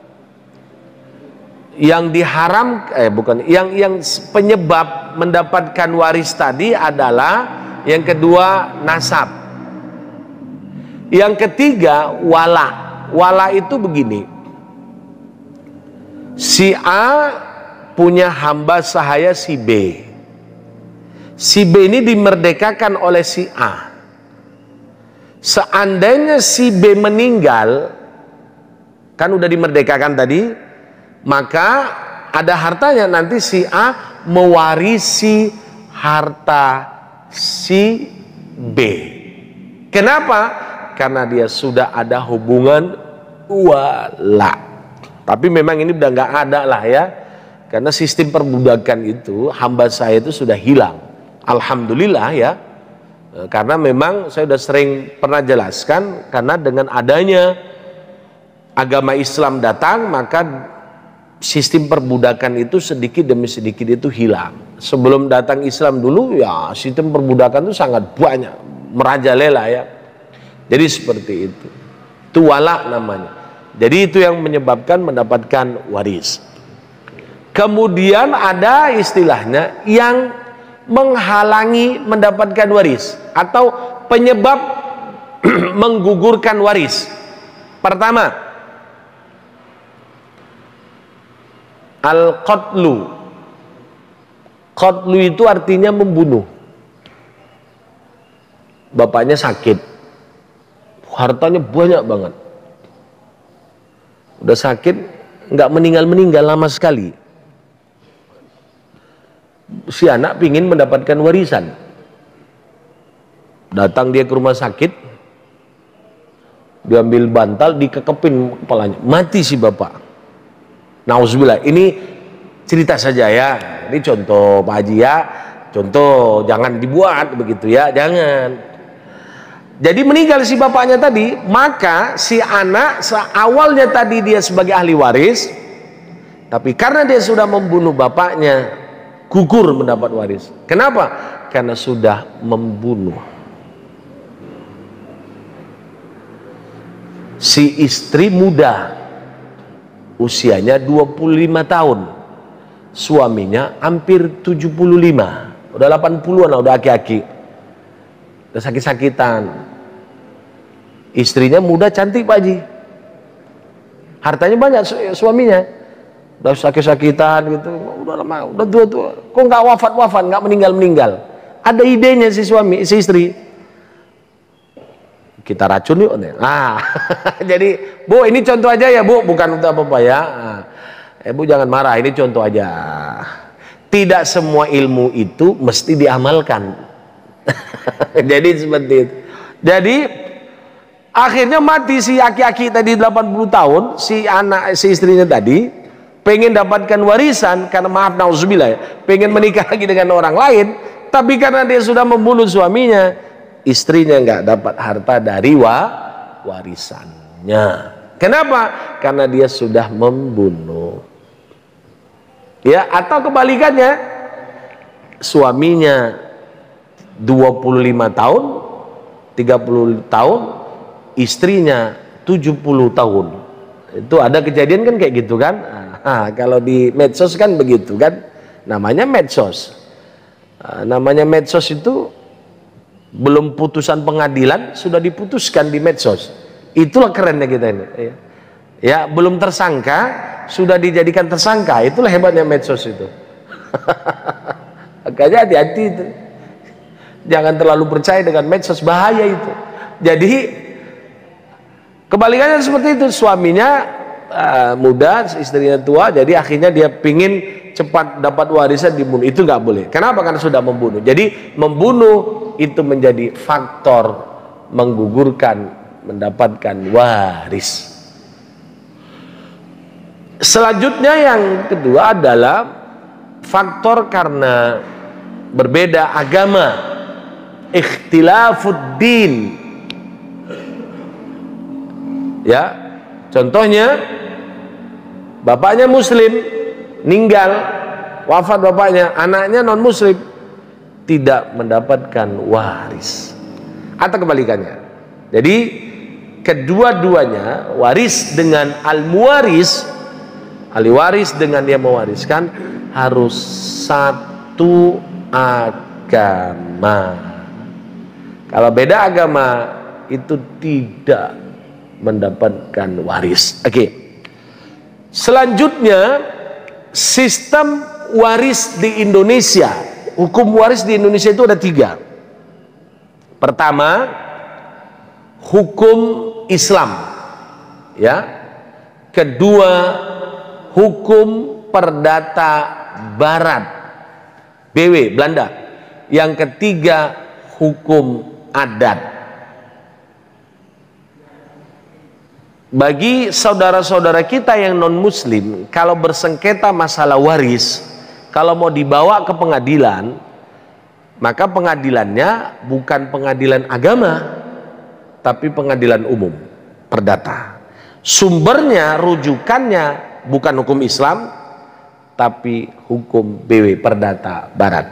yang yang penyebab mendapatkan waris tadi adalah yang kedua nasab, yang ketiga wala. Wala itu begini, si A punya hamba sahaya si B. Si B ini dimerdekakan oleh si A. Seandainya si B meninggal, kan udah dimerdekakan tadi, maka ada hartanya, nanti si A mewarisi harta si B. Kenapa? Karena dia sudah ada hubungan wala. Tapi memang ini udah nggak ada lah ya, karena sistem perbudakan itu, hamba saya itu sudah hilang. Alhamdulillah ya, karena memang saya sudah sering pernah jelaskan, karena dengan adanya agama Islam datang, maka sistem perbudakan itu sedikit demi sedikit itu hilang. Sebelum datang Islam dulu ya sistem perbudakan itu sangat banyak, merajalela ya. Jadi seperti itu. Itu wala namanya. Jadi itu yang menyebabkan mendapatkan waris. Kemudian ada istilahnya yang menghalangi mendapatkan waris atau penyebab menggugurkan waris. Pertama, al-qatlu. Qatlu itu artinya membunuh. Bapaknya sakit, hartanya banyak banget, udah sakit, nggak meninggal lama sekali. Si anak pingin mendapatkan warisan, datang dia ke rumah sakit, diambil bantal, dikekepin kepalanya, mati si bapak. Nauzubillah. Ini cerita saja ya, ini contoh Pak Haji ya, contoh, jangan dibuat begitu ya, jangan. Jadi meninggal si bapaknya tadi, maka si anak awalnya tadi dia sebagai ahli waris, tapi karena dia sudah membunuh bapaknya, gugur mendapat waris. Kenapa? Karena sudah membunuh. Si istri muda, usianya 25 tahun, suaminya hampir 75, udah 80-an lah, udah aki-aki, udah sakit-sakitan. Istrinya muda cantik Pak Haji, hartanya banyak, suaminya udah sakit-sakitan gitu, udah lama, udah tua-tua, kok nggak wafat-wafat, nggak meninggal-meninggal. Ada idenya si suami, si istri, kita racun yuk. Jadi Bu, ini contoh aja ya Bu, bukan untuk apa-apa ya. Bu jangan marah, ini contoh aja. Tidak semua ilmu itu mesti diamalkan. Jadi seperti itu. Jadi akhirnya mati si aki-aki tadi 80 tahun, si istrinya tadi pengen dapatkan warisan karena maaf nauzubillah ya, pengen menikah lagi dengan orang lain, tapi karena dia sudah membunuh suaminya, istrinya nggak dapat harta dari warisannya. Kenapa? Karena dia sudah membunuh. Ya, atau kebalikannya, suaminya 25 tahun, 30 tahun, istrinya 70 tahun. Itu ada kejadian kan kayak gitu kan? Nah, kalau di medsos kan begitu kan? Namanya medsos. Namanya medsos itu belum putusan pengadilan sudah diputuskan di medsos. Itulah kerennya kita ini. Ya, belum tersangka sudah dijadikan tersangka. Itulah hebatnya medsos itu. Makanya hati-hati itu. Jangan terlalu percaya dengan medsos, bahaya itu. Jadi kebalikannya seperti itu, suaminya muda, istrinya tua, jadi akhirnya dia pingin cepat dapat warisan, dibunuh. Itu nggak boleh. Kenapa? Karena sudah membunuh. Jadi membunuh itu menjadi faktor menggugurkan mendapatkan waris. Selanjutnya yang kedua adalah faktor karena berbeda agama, ikhtilafuddin. Ya, contohnya bapaknya muslim, meninggal, wafat bapaknya, anaknya non muslim, tidak mendapatkan waris. Atau kebalikannya. Jadi kedua-duanya, waris dengan al-muwaris, ahli waris dengan dia mewariskan, harus satu agama. Kalau beda agama itu tidak mendapatkan waris. Oke. Selanjutnya, sistem waris di Indonesia. Hukum waris di Indonesia itu ada 3. Pertama, hukum Islam. Ya. Kedua, hukum perdata Barat, BW Belanda. Yang ketiga, hukum adat. Bagi saudara-saudara kita yang non muslim, kalau bersengketa masalah waris, kalau mau dibawa ke pengadilan, maka pengadilannya bukan pengadilan agama, tapi pengadilan umum, perdata. Sumbernya, rujukannya bukan hukum Islam, tapi hukum BW Perdata Barat.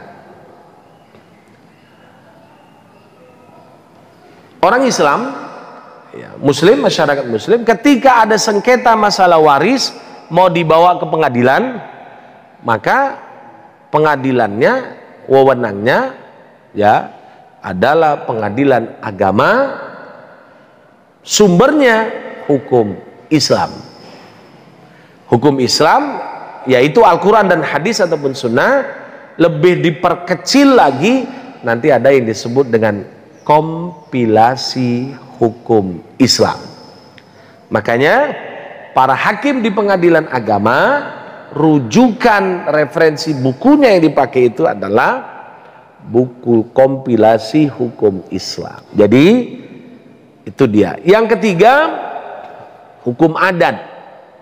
Orang Islam, ya, muslim, masyarakat muslim, ketika ada sengketa masalah waris mau dibawa ke pengadilan, maka pengadilannya, wewenangnya ya adalah pengadilan agama, sumbernya hukum Islam. Hukum Islam yaitu Al-Quran dan hadis ataupun sunnah. Lebih diperkecil lagi, nanti ada yang disebut dengan kompilasi hukum Islam. Makanya para hakim di pengadilan agama, rujukan referensi bukunya yang dipakai itu adalah buku kompilasi hukum Islam. Jadi itu dia. Yang ketiga, hukum adat.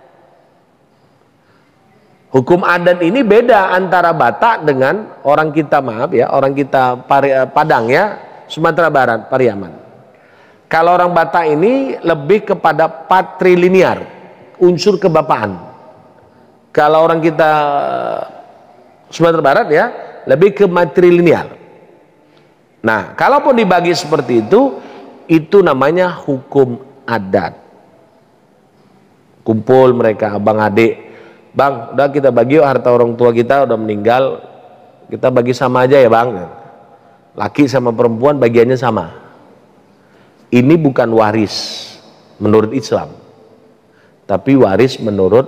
Hukum adat ini beda antara Batak dengan orang kita, maaf ya, orang kita Padang ya, Sumatera Barat, Pariaman. Kalau orang Batak ini lebih kepada patrilinear, unsur kebapaan. Kalau orang kita Sumatera Barat ya, lebih ke matrilinear. Nah, kalaupun dibagi seperti itu namanya hukum adat. Kumpul mereka, abang adik, bang, udah kita bagi yuk harta orang tua kita udah meninggal, kita bagi sama aja ya bang. Laki sama perempuan bagiannya sama. Ini bukan waris menurut Islam, tapi waris menurut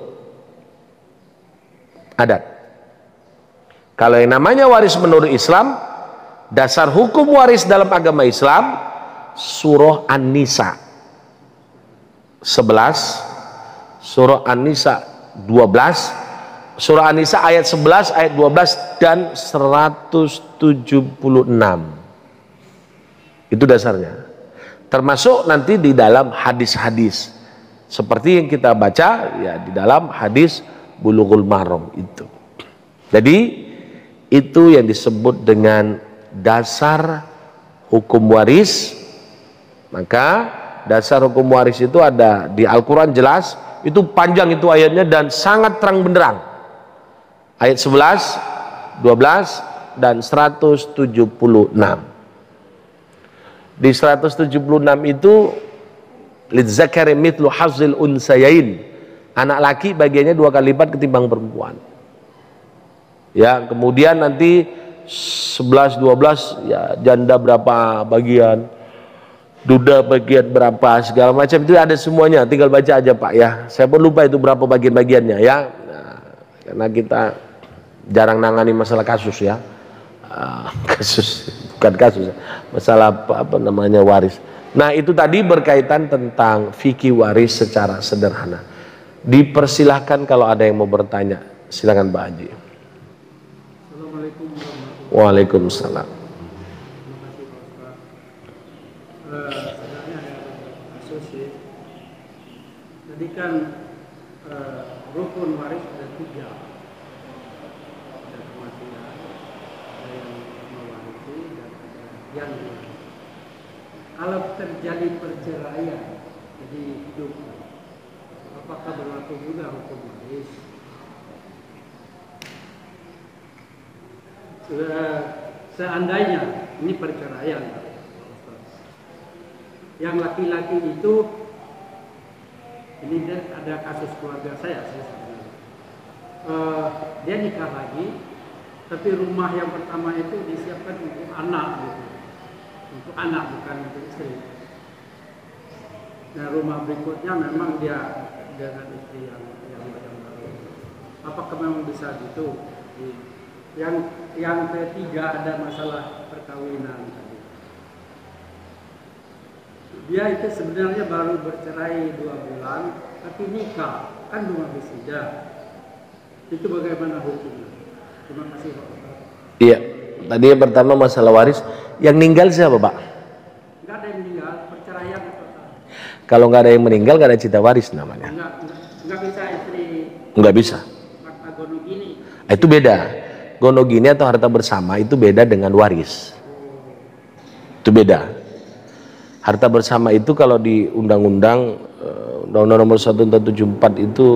adat. Kalau yang namanya waris menurut Islam, dasar hukum waris dalam agama Islam, surah An-Nisa 11, surah An-Nisa 12, surah An-Nisa ayat 11, ayat 12 dan 176. Itu dasarnya. Termasuk nanti di dalam hadis-hadis seperti yang kita baca ya di dalam hadis Bulughul Maram itu. Jadi itu yang disebut dengan dasar hukum waris. Maka dasar hukum waris itu ada di Al-Quran jelas, itu panjang itu ayatnya dan sangat terang benderang. Ayat 11, 12 dan 176. Di 176 itu lidzakari mithlu hazzil unsayain, anak laki bagiannya 2 kali lipat ketimbang perempuan. Ya, kemudian nanti 11 12 ya janda berapa bagian, duda bagian berapa, segala macam itu ada semuanya, tinggal baca aja Pak ya. Saya pun lupa itu berapa bagian-bagiannya ya. Nah, karena kita jarang nangani masalah kasus ya. Kasus bukan kasus, masalah apa namanya waris. Nah itu tadi berkaitan tentang fikih waris secara sederhana. Dipersilahkan kalau ada yang mau bertanya, silakan Pak Haji. Assalamualaikum warahmatullahi wabarakatuh. Waalaikumsalam. Terima kasih Pak Ustaz. Sebenarnya ada kasus sih. Jadi kan rukun waris ada 3. Ada kematian, ada yang mewarisi dan ada yang diwarisi. Kalau terjadi perceraian, jadi hidup, apakah berlaku juga hukum waris? Seandainya ini perceraian, yang laki-laki itu, ini ada kasus keluarga saya sebenarnya. Dia nikah lagi, tapi rumah yang pertama itu disiapkan untuk anak gitu. Untuk anak bukan untuk istri. Nah rumah berikutnya memang dia dengan istri yang baru. Apakah memang bisa gitu? Yang ketiga ada masalah perkawinan tadi. Dia itu sebenarnya baru bercerai 2 bulan, tapi nikah kan belum habis iddah. Itu bagaimana hukumnya? Terima kasih Pak. Iya, tadi yang pertama masalah waris. Yang meninggal siapa Pak? Nggak ada yang meninggal, perceraian itu. Kalau nggak ada yang meninggal nggak ada cita waris namanya. Nggak bisa istri. Nggak bisa. Harta gonogini. Itu beda. Gonogini atau harta bersama itu beda dengan waris. Itu beda. Harta bersama itu kalau di undang-undang Undang-Undang Nomor 1 Tahun 74 itu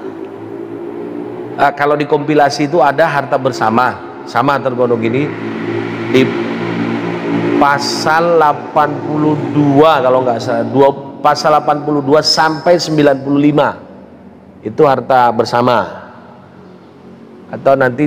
kalau dikompilasi itu ada harta bersama sama harta gonogini di pasal 82 kalau nggak salah, pasal 82 sampai 95 itu harta bersama. Atau nanti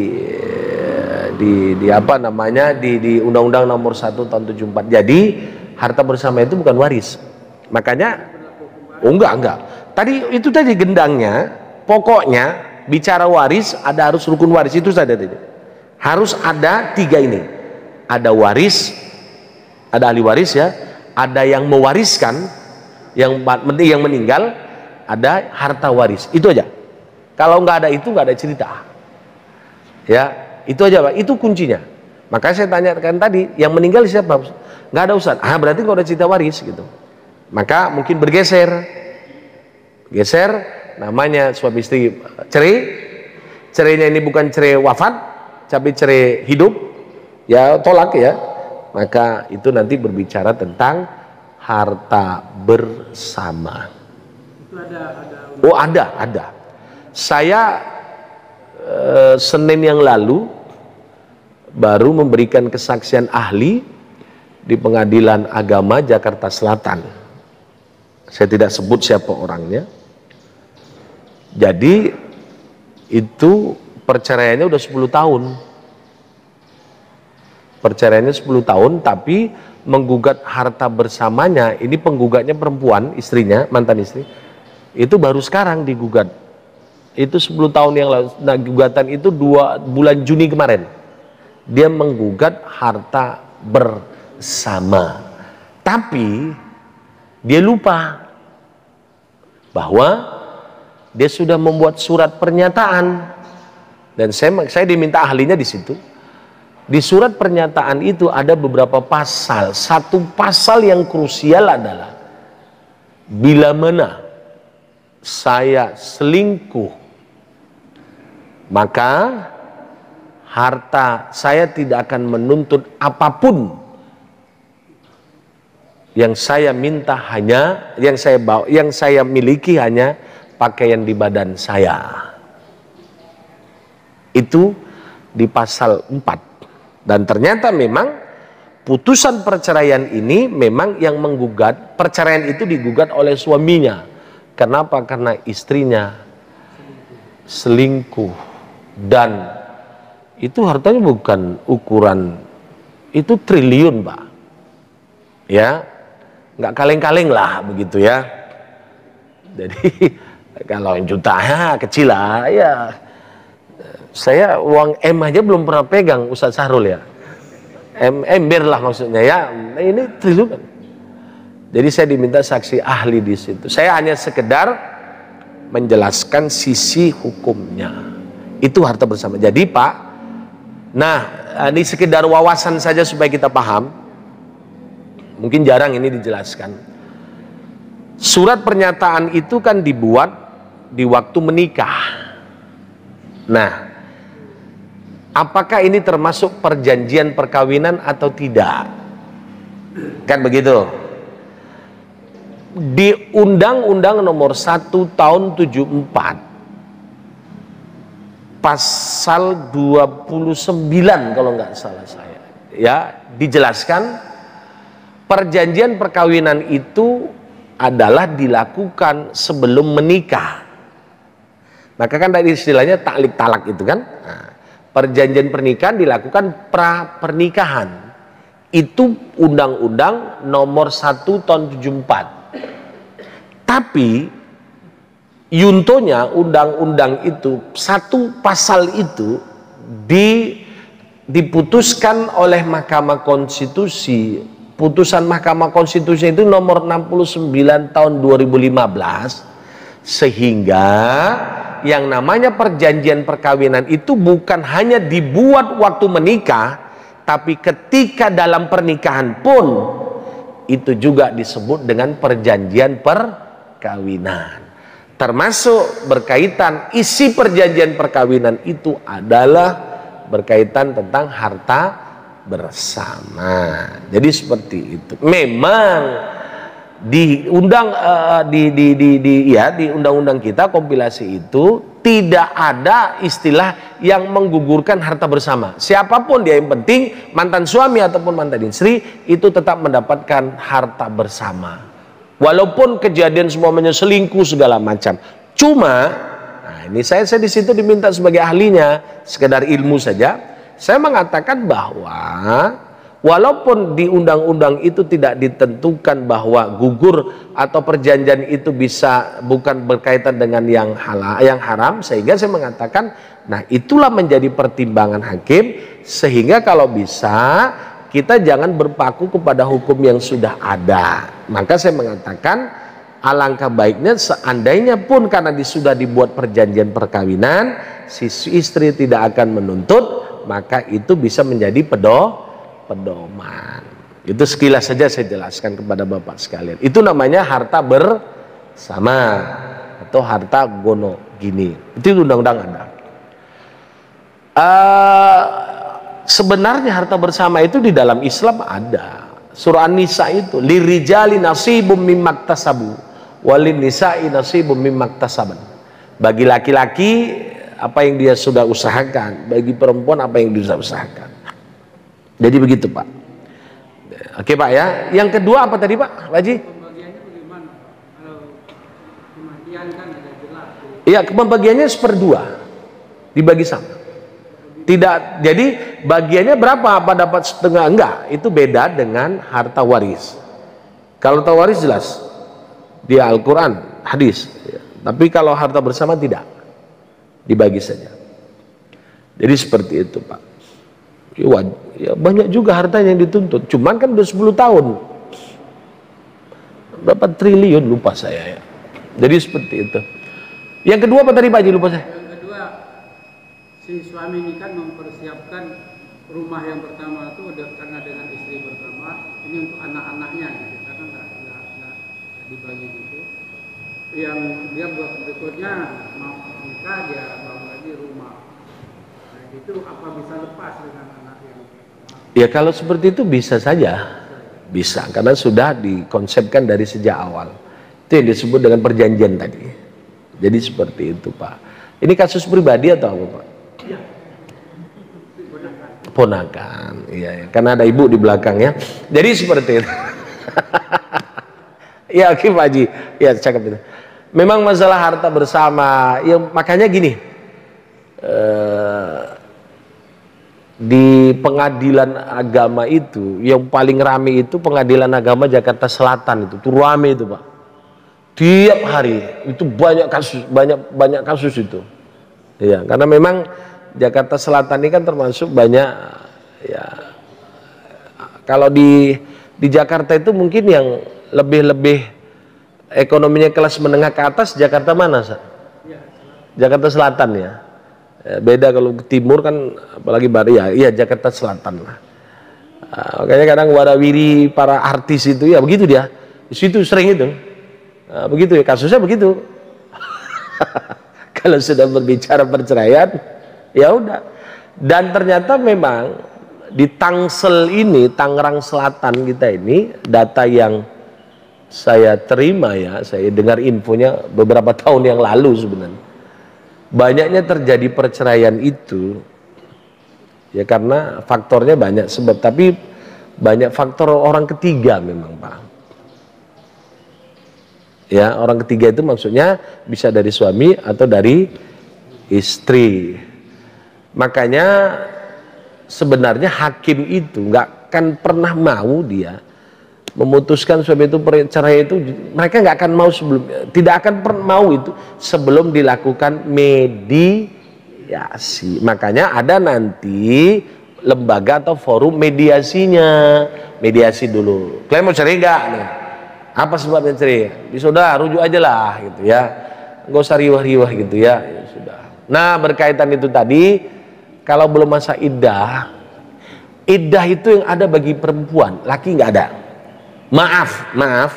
di apa namanya di Undang-Undang Nomor 1 Tahun 74. Jadi harta bersama itu bukan waris. Makanya enggak. Tadi itu tadi gendangnya, pokoknya bicara waris harus rukun waris itu saja tadi. Harus ada 3 ini. Ada waris, ada ahli waris ya, ada yang mewariskan, yang meninggal, ada harta waris. Itu aja. Kalau nggak ada itu nggak ada cerita. Ya, itu aja Pak. Itu kuncinya. Makanya saya tanyakan tadi, yang meninggal siapa? Nggak ada ustaz. Berarti nggak ada cerita waris gitu. Maka mungkin bergeser, namanya suami istri cerai. Cerainya ini bukan cerai wafat, tapi cerai hidup. Ya tolak ya, maka itu nanti berbicara tentang harta bersama. Itu ada. Oh ada. Saya Senin yang lalu baru memberikan kesaksian ahli di Pengadilan Agama Jakarta Selatan. Saya tidak sebut siapa orangnya. Jadi itu perceraiannya udah 10 tahun. Perceraiannya 10 tahun, tapi menggugat harta bersamanya, ini penggugatnya perempuan, istrinya, mantan istri, itu baru sekarang digugat. Itu 10 tahun yang lalu. Nah gugatan itu 2 bulan Juni kemarin. Dia menggugat harta bersama. Tapi dia lupa bahwa dia sudah membuat surat pernyataan. Dan saya diminta ahlinya di situ. Di surat pernyataan itu ada beberapa pasal. Satu pasal yang krusial adalah bila mana saya selingkuh, maka harta saya tidak akan menuntut apapun. Yang saya minta hanya, yang saya bawa, yang saya miliki hanya pakaian di badan saya. Itu di pasal 4. Dan ternyata memang putusan perceraian ini memang yang menggugat, perceraian itu digugat oleh suaminya. Kenapa? Karena istrinya selingkuh. Dan itu hartanya bukan ukuran, itu triliun, Pak. Ya, nggak kaleng-kaleng lah begitu ya. Jadi kalau jutaan kecil lah ya. Saya uang M aja belum pernah pegang, Ustaz Sahrul ya. Ember lah maksudnya ya. Ini triliun. Jadi saya diminta saksi ahli di situ. Saya hanya sekedar menjelaskan sisi hukumnya. Itu harta bersama. Jadi Pak, nah ini sekedar wawasan saja supaya kita paham. Mungkin jarang ini dijelaskan. Surat pernyataan itu kan dibuat di waktu menikah. Nah, apakah ini termasuk perjanjian perkawinan atau tidak? Kan begitu. Di Undang-Undang Nomor 1 Tahun 74 Pasal 29 kalau nggak salah saya, ya, dijelaskan perjanjian perkawinan itu adalah dilakukan sebelum menikah. Maka kan tadi istilahnya taklik talak itu kan. Nah, perjanjian pernikahan dilakukan pra pernikahan. Itu Undang-Undang Nomor 1 Tahun 74. Tapi yuntonya undang-undang itu, satu pasal itu diputuskan oleh Mahkamah Konstitusi. Putusan Mahkamah Konstitusi itu nomor 69 tahun 2015, sehingga yang namanya perjanjian perkawinan itu bukan hanya dibuat waktu menikah, tapi ketika dalam pernikahan pun itu juga disebut dengan perjanjian perkawinan. Termasuk berkaitan, isi perjanjian perkawinan itu adalah berkaitan tentang harta bersama. Jadi seperti itu. Memang di undang-undang kita kompilasi itu tidak ada istilah yang menggugurkan harta bersama. Siapapun dia, yang penting mantan suami ataupun mantan istri itu tetap mendapatkan harta bersama. Walaupun kejadian semuanya selingkuh segala macam. Cuma, nah ini saya di situ diminta sebagai ahlinya, sekedar ilmu saja. Saya mengatakan bahwa walaupun di undang-undang itu tidak ditentukan bahwa gugur atau perjanjian itu bisa bukan berkaitan dengan yang halal, yang haram, sehingga saya mengatakan, nah itulah menjadi pertimbangan hakim, sehingga kalau bisa kita jangan berpaku kepada hukum yang sudah ada. Maka saya mengatakan alangkah baiknya seandainya pun karena sudah dibuat perjanjian perkawinan, si istri tidak akan menuntut, maka itu bisa menjadi pedoman. Itu sekilas saja saya jelaskan kepada Bapak sekalian. Itu namanya harta bersama atau harta gono gini. Itu undang-undang ada. Sebenarnya harta bersama itu di dalam Islam ada. Surah An-Nisa itu, lirijali nasibum mimmaktasabu walin nisa'i nasibum mimmaktasaban. Bagi laki-laki apa yang dia sudah usahakan, bagi perempuan apa yang dia usahakan. Jadi begitu Pak. Oke Pak ya. Yang kedua apa tadi Pak Haji? Pembagiannya bagaimana? Kalau kematian kan ada jelas. Iya, pembagiannya 1/2 dibagi sama. Tidak, jadi bagiannya berapa? Apa dapat setengah? Enggak, itu beda dengan harta waris. Kalau harta waris jelas di Al-Quran, hadis. Tapi kalau harta bersama tidak, dibagi saja. Jadi seperti itu Pak. Ya, banyak juga harta yang dituntut. Cuman kan udah 10 tahun. Berapa triliun lupa saya ya. Jadi seperti itu. Yang kedua apa tadi Pak Haji, lupa saya? Yang kedua, si suami ini kan mempersiapkan rumah yang pertama itu karena dengan istri pertama ini untuk anak-anaknya gitu, karena nggak dibagi gitu. Yang dia buat berikutnya mau nikah dia bangun lagi rumah. Nah, itu apa bisa lepas dengan anak yang pertama? Ya kalau seperti itu bisa saja, bisa karena sudah dikonsepkan dari sejak awal. Itu yang disebut dengan perjanjian tadi. Jadi seperti itu Pak. Ini kasus pribadi atau apa Pak? Iya. Ponakan, iya, karena ada ibu di belakangnya. Jadi seperti itu. Ya oke Pak Haji, ya cakap itu. Memang masalah harta bersama, ya makanya gini. Di pengadilan agama itu, yang paling rame itu pengadilan agama Jakarta Selatan itu rame itu Pak. Tiap hari itu banyak kasus itu. Ya, karena memang Jakarta Selatan ini kan termasuk banyak ya. Kalau di Jakarta itu mungkin yang lebih ekonominya kelas menengah ke atas Jakarta mana, Sa? Jakarta Selatan ya. Beda kalau ke timur kan apalagi baru ya, iya Jakarta Selatan lah. Makanya kadang warawiri para artis itu ya begitu dia. Di situ sering itu. Begitu ya kasusnya begitu. Kalau sudah berbicara perceraian ya udah. Dan ternyata memang di Tangsel ini, Tangerang Selatan kita ini, data yang saya terima ya, saya dengar infonya beberapa tahun yang lalu sebenarnya. Banyaknya terjadi perceraian itu ya karena faktornya banyak sebab, tapi banyak faktor orang ketiga memang Pak. Ya, orang ketiga itu maksudnya bisa dari suami atau dari istri. Makanya sebenarnya hakim itu nggak akan pernah mau dia memutuskan suami itu cerai itu, mereka nggak akan mau tidak akan pernah mau itu sebelum dilakukan mediasi. Makanya ada nanti lembaga atau forum mediasinya, mediasi dulu. Kalian mau cerai nggak nih? Apa sebabnya cerai? Ya sudah rujuk aja lah gitu ya, nggak usah riwah-riwah gitu ya. Ya sudah. Nah berkaitan itu tadi, kalau belum masa iddah itu yang ada bagi perempuan, laki nggak ada. Maaf,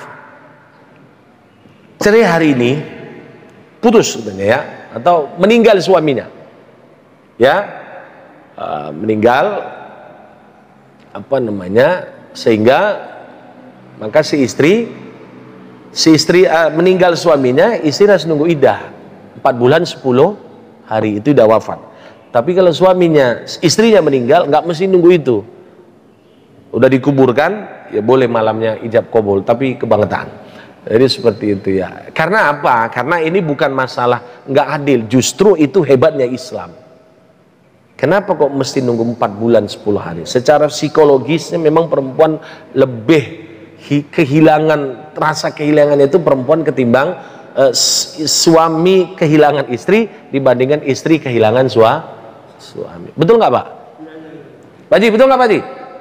cerai hari ini, putus sebenarnya ya, atau meninggal suaminya, ya, meninggal, apa namanya, sehingga maka si istri meninggal suaminya, istri harus nunggu iddah 4 bulan 10 hari itu udah wafat. Tapi kalau istrinya meninggal nggak mesti nunggu itu, udah dikuburkan ya boleh malamnya ijab kabul, tapi kebangetan. Jadi seperti itu ya. Karena apa? Karena ini bukan masalah nggak adil, justru itu hebatnya Islam. Kenapa kok mesti nunggu 4 bulan 10 hari? Secara psikologisnya memang perempuan lebih kehilangan, rasa kehilangan itu perempuan ketimbang suami kehilangan istri dibandingkan istri kehilangan suami. Betul nggak Pak? Pak Haji, betul nggak Pak Haji?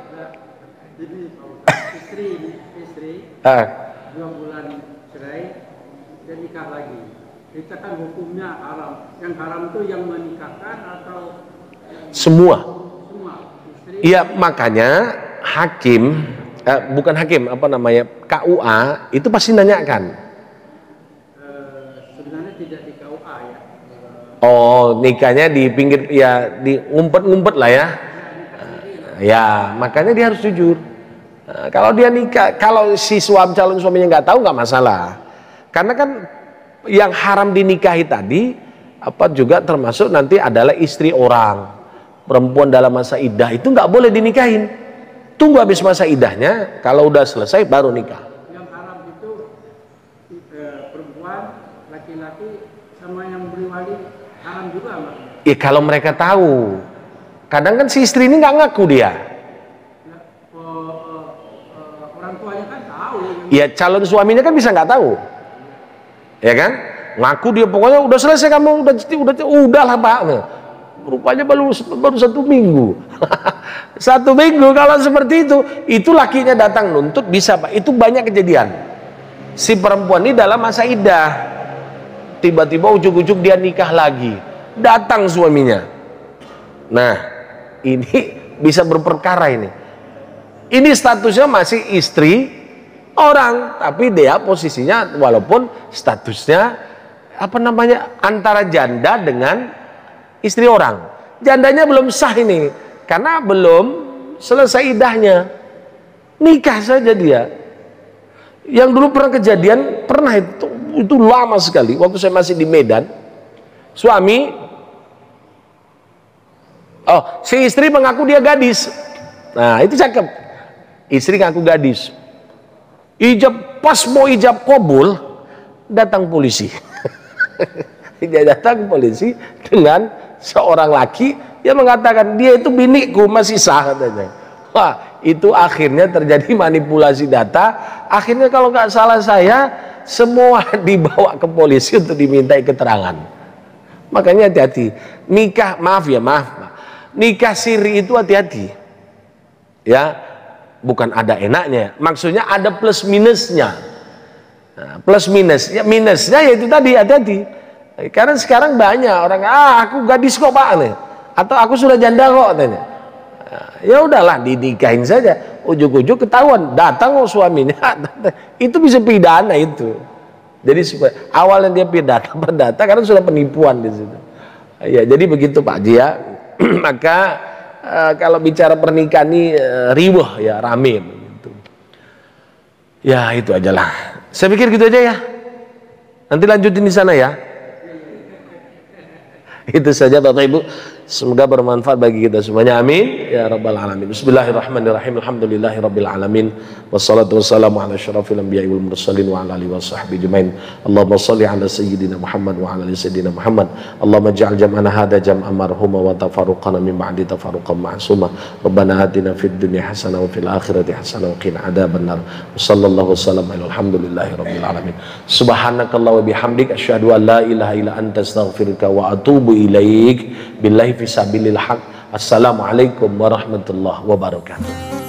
Istri 2 bulan cerai dan nikah lagi. Kita kan hukumnya haram. Yang haram itu yang menikahkan atau semua? Iya, makanya hakim, bukan hakim, apa namanya, KUA itu pasti nanyakan. Sebenarnya tidak di KUA ya. Oh, nikahnya di pinggir ya, di ngumpet-ngumpet lah ya. Ya, makanya dia harus jujur. Kalau dia nikah, kalau si calon suaminya nggak tahu nggak masalah. Karena kan yang haram dinikahi tadi apa juga termasuk nanti adalah istri orang. Perempuan dalam masa iddah itu nggak boleh dinikahin. Tunggu habis masa iddahnya, kalau udah selesai baru nikah. Yang haram itu perempuan, laki-laki sama yang beri wali haram juga maksudnya. Ya kalau mereka tahu. Kadang kan si istri ini nggak ngaku dia. Ya calon suaminya kan bisa nggak tahu, ya kan? Ngaku dia pokoknya udah selesai kamu udahlah Pak. Rupanya baru 1 minggu. 1 minggu kalau seperti itu lakinya datang nuntut bisa Pak. Itu banyak kejadian. Si perempuan ini dalam masa iddah, tiba-tiba ujuk-ujuk dia nikah lagi, datang suaminya. Nah ini bisa berperkara ini. Ini statusnya masih istri orang, tapi dia posisinya walaupun statusnya apa namanya antara janda dengan istri orang. Jandanya belum sah ini karena belum selesai idahnya. Nikah saja dia. Yang dulu pernah kejadian, pernah itu lama sekali waktu saya masih di Medan. Suami si istri mengaku dia gadis. Nah, itu cakep. Istri ngaku gadis. Pas mau ijab kabul, datang polisi. Dia datang polisi dengan seorang laki yang mengatakan dia itu biniku, masih sah katanya. Wah, itu akhirnya terjadi manipulasi data. Akhirnya kalau nggak salah saya, semua dibawa ke polisi untuk dimintai keterangan. Makanya hati-hati. Nikah, maaf, nikah siri itu hati-hati. Ya, bukan ada enaknya. Maksudnya ada plus minusnya. Nah, plus minusnya yaitu tadi hati-hati. Karena sekarang banyak orang, aku gadis kok Pak, nih. Atau aku sudah janda kok katanya. Ya udahlah, dinikahin saja. Ujuk-ujuk ketahuan, datang kok suaminya. Itu bisa pidana itu. Jadi awalnya dia perdata karena sudah penipuan di situ. Ya, jadi begitu Pak Haji ya. Maka kalau bicara pernikahan ini riweh ya, rame begitu. Ya itu ajalah. Saya pikir gitu aja ya. Nanti lanjutin di sana ya. Itu saja Bapak Ibu. Semoga bermanfaat bagi kita semuanya. Amin ya rabbal alamin. Bismillahirrahmanirrahim. Alhamdulillahirabbil alamin. Wassalatu wassalamu ala asyrafil anbiya'i wal mursalin wa ala alihi washabbihi ajmain. Allahumma shalli ala sayyidina Muhammad wa ala ali sayyidina Muhammad. Allahumma ij'al jam'ana hadza jam'an marhuma wa tafarruqana min ba'di tafarruqan ma'suma. Rabbana atina fid dunya hasanah wa fil akhirati hasanah wa qina adzabannar. Wassallallahu wasallam ala alhamdulillahirabbil alamin. Subhanakallah wa bihamdik asyhadu an la ilaha illa anta astaghfiruka wa atubu ilaik. Billahi fisabilil haq. Assalamualaikum warahmatullahi wabarakatuh.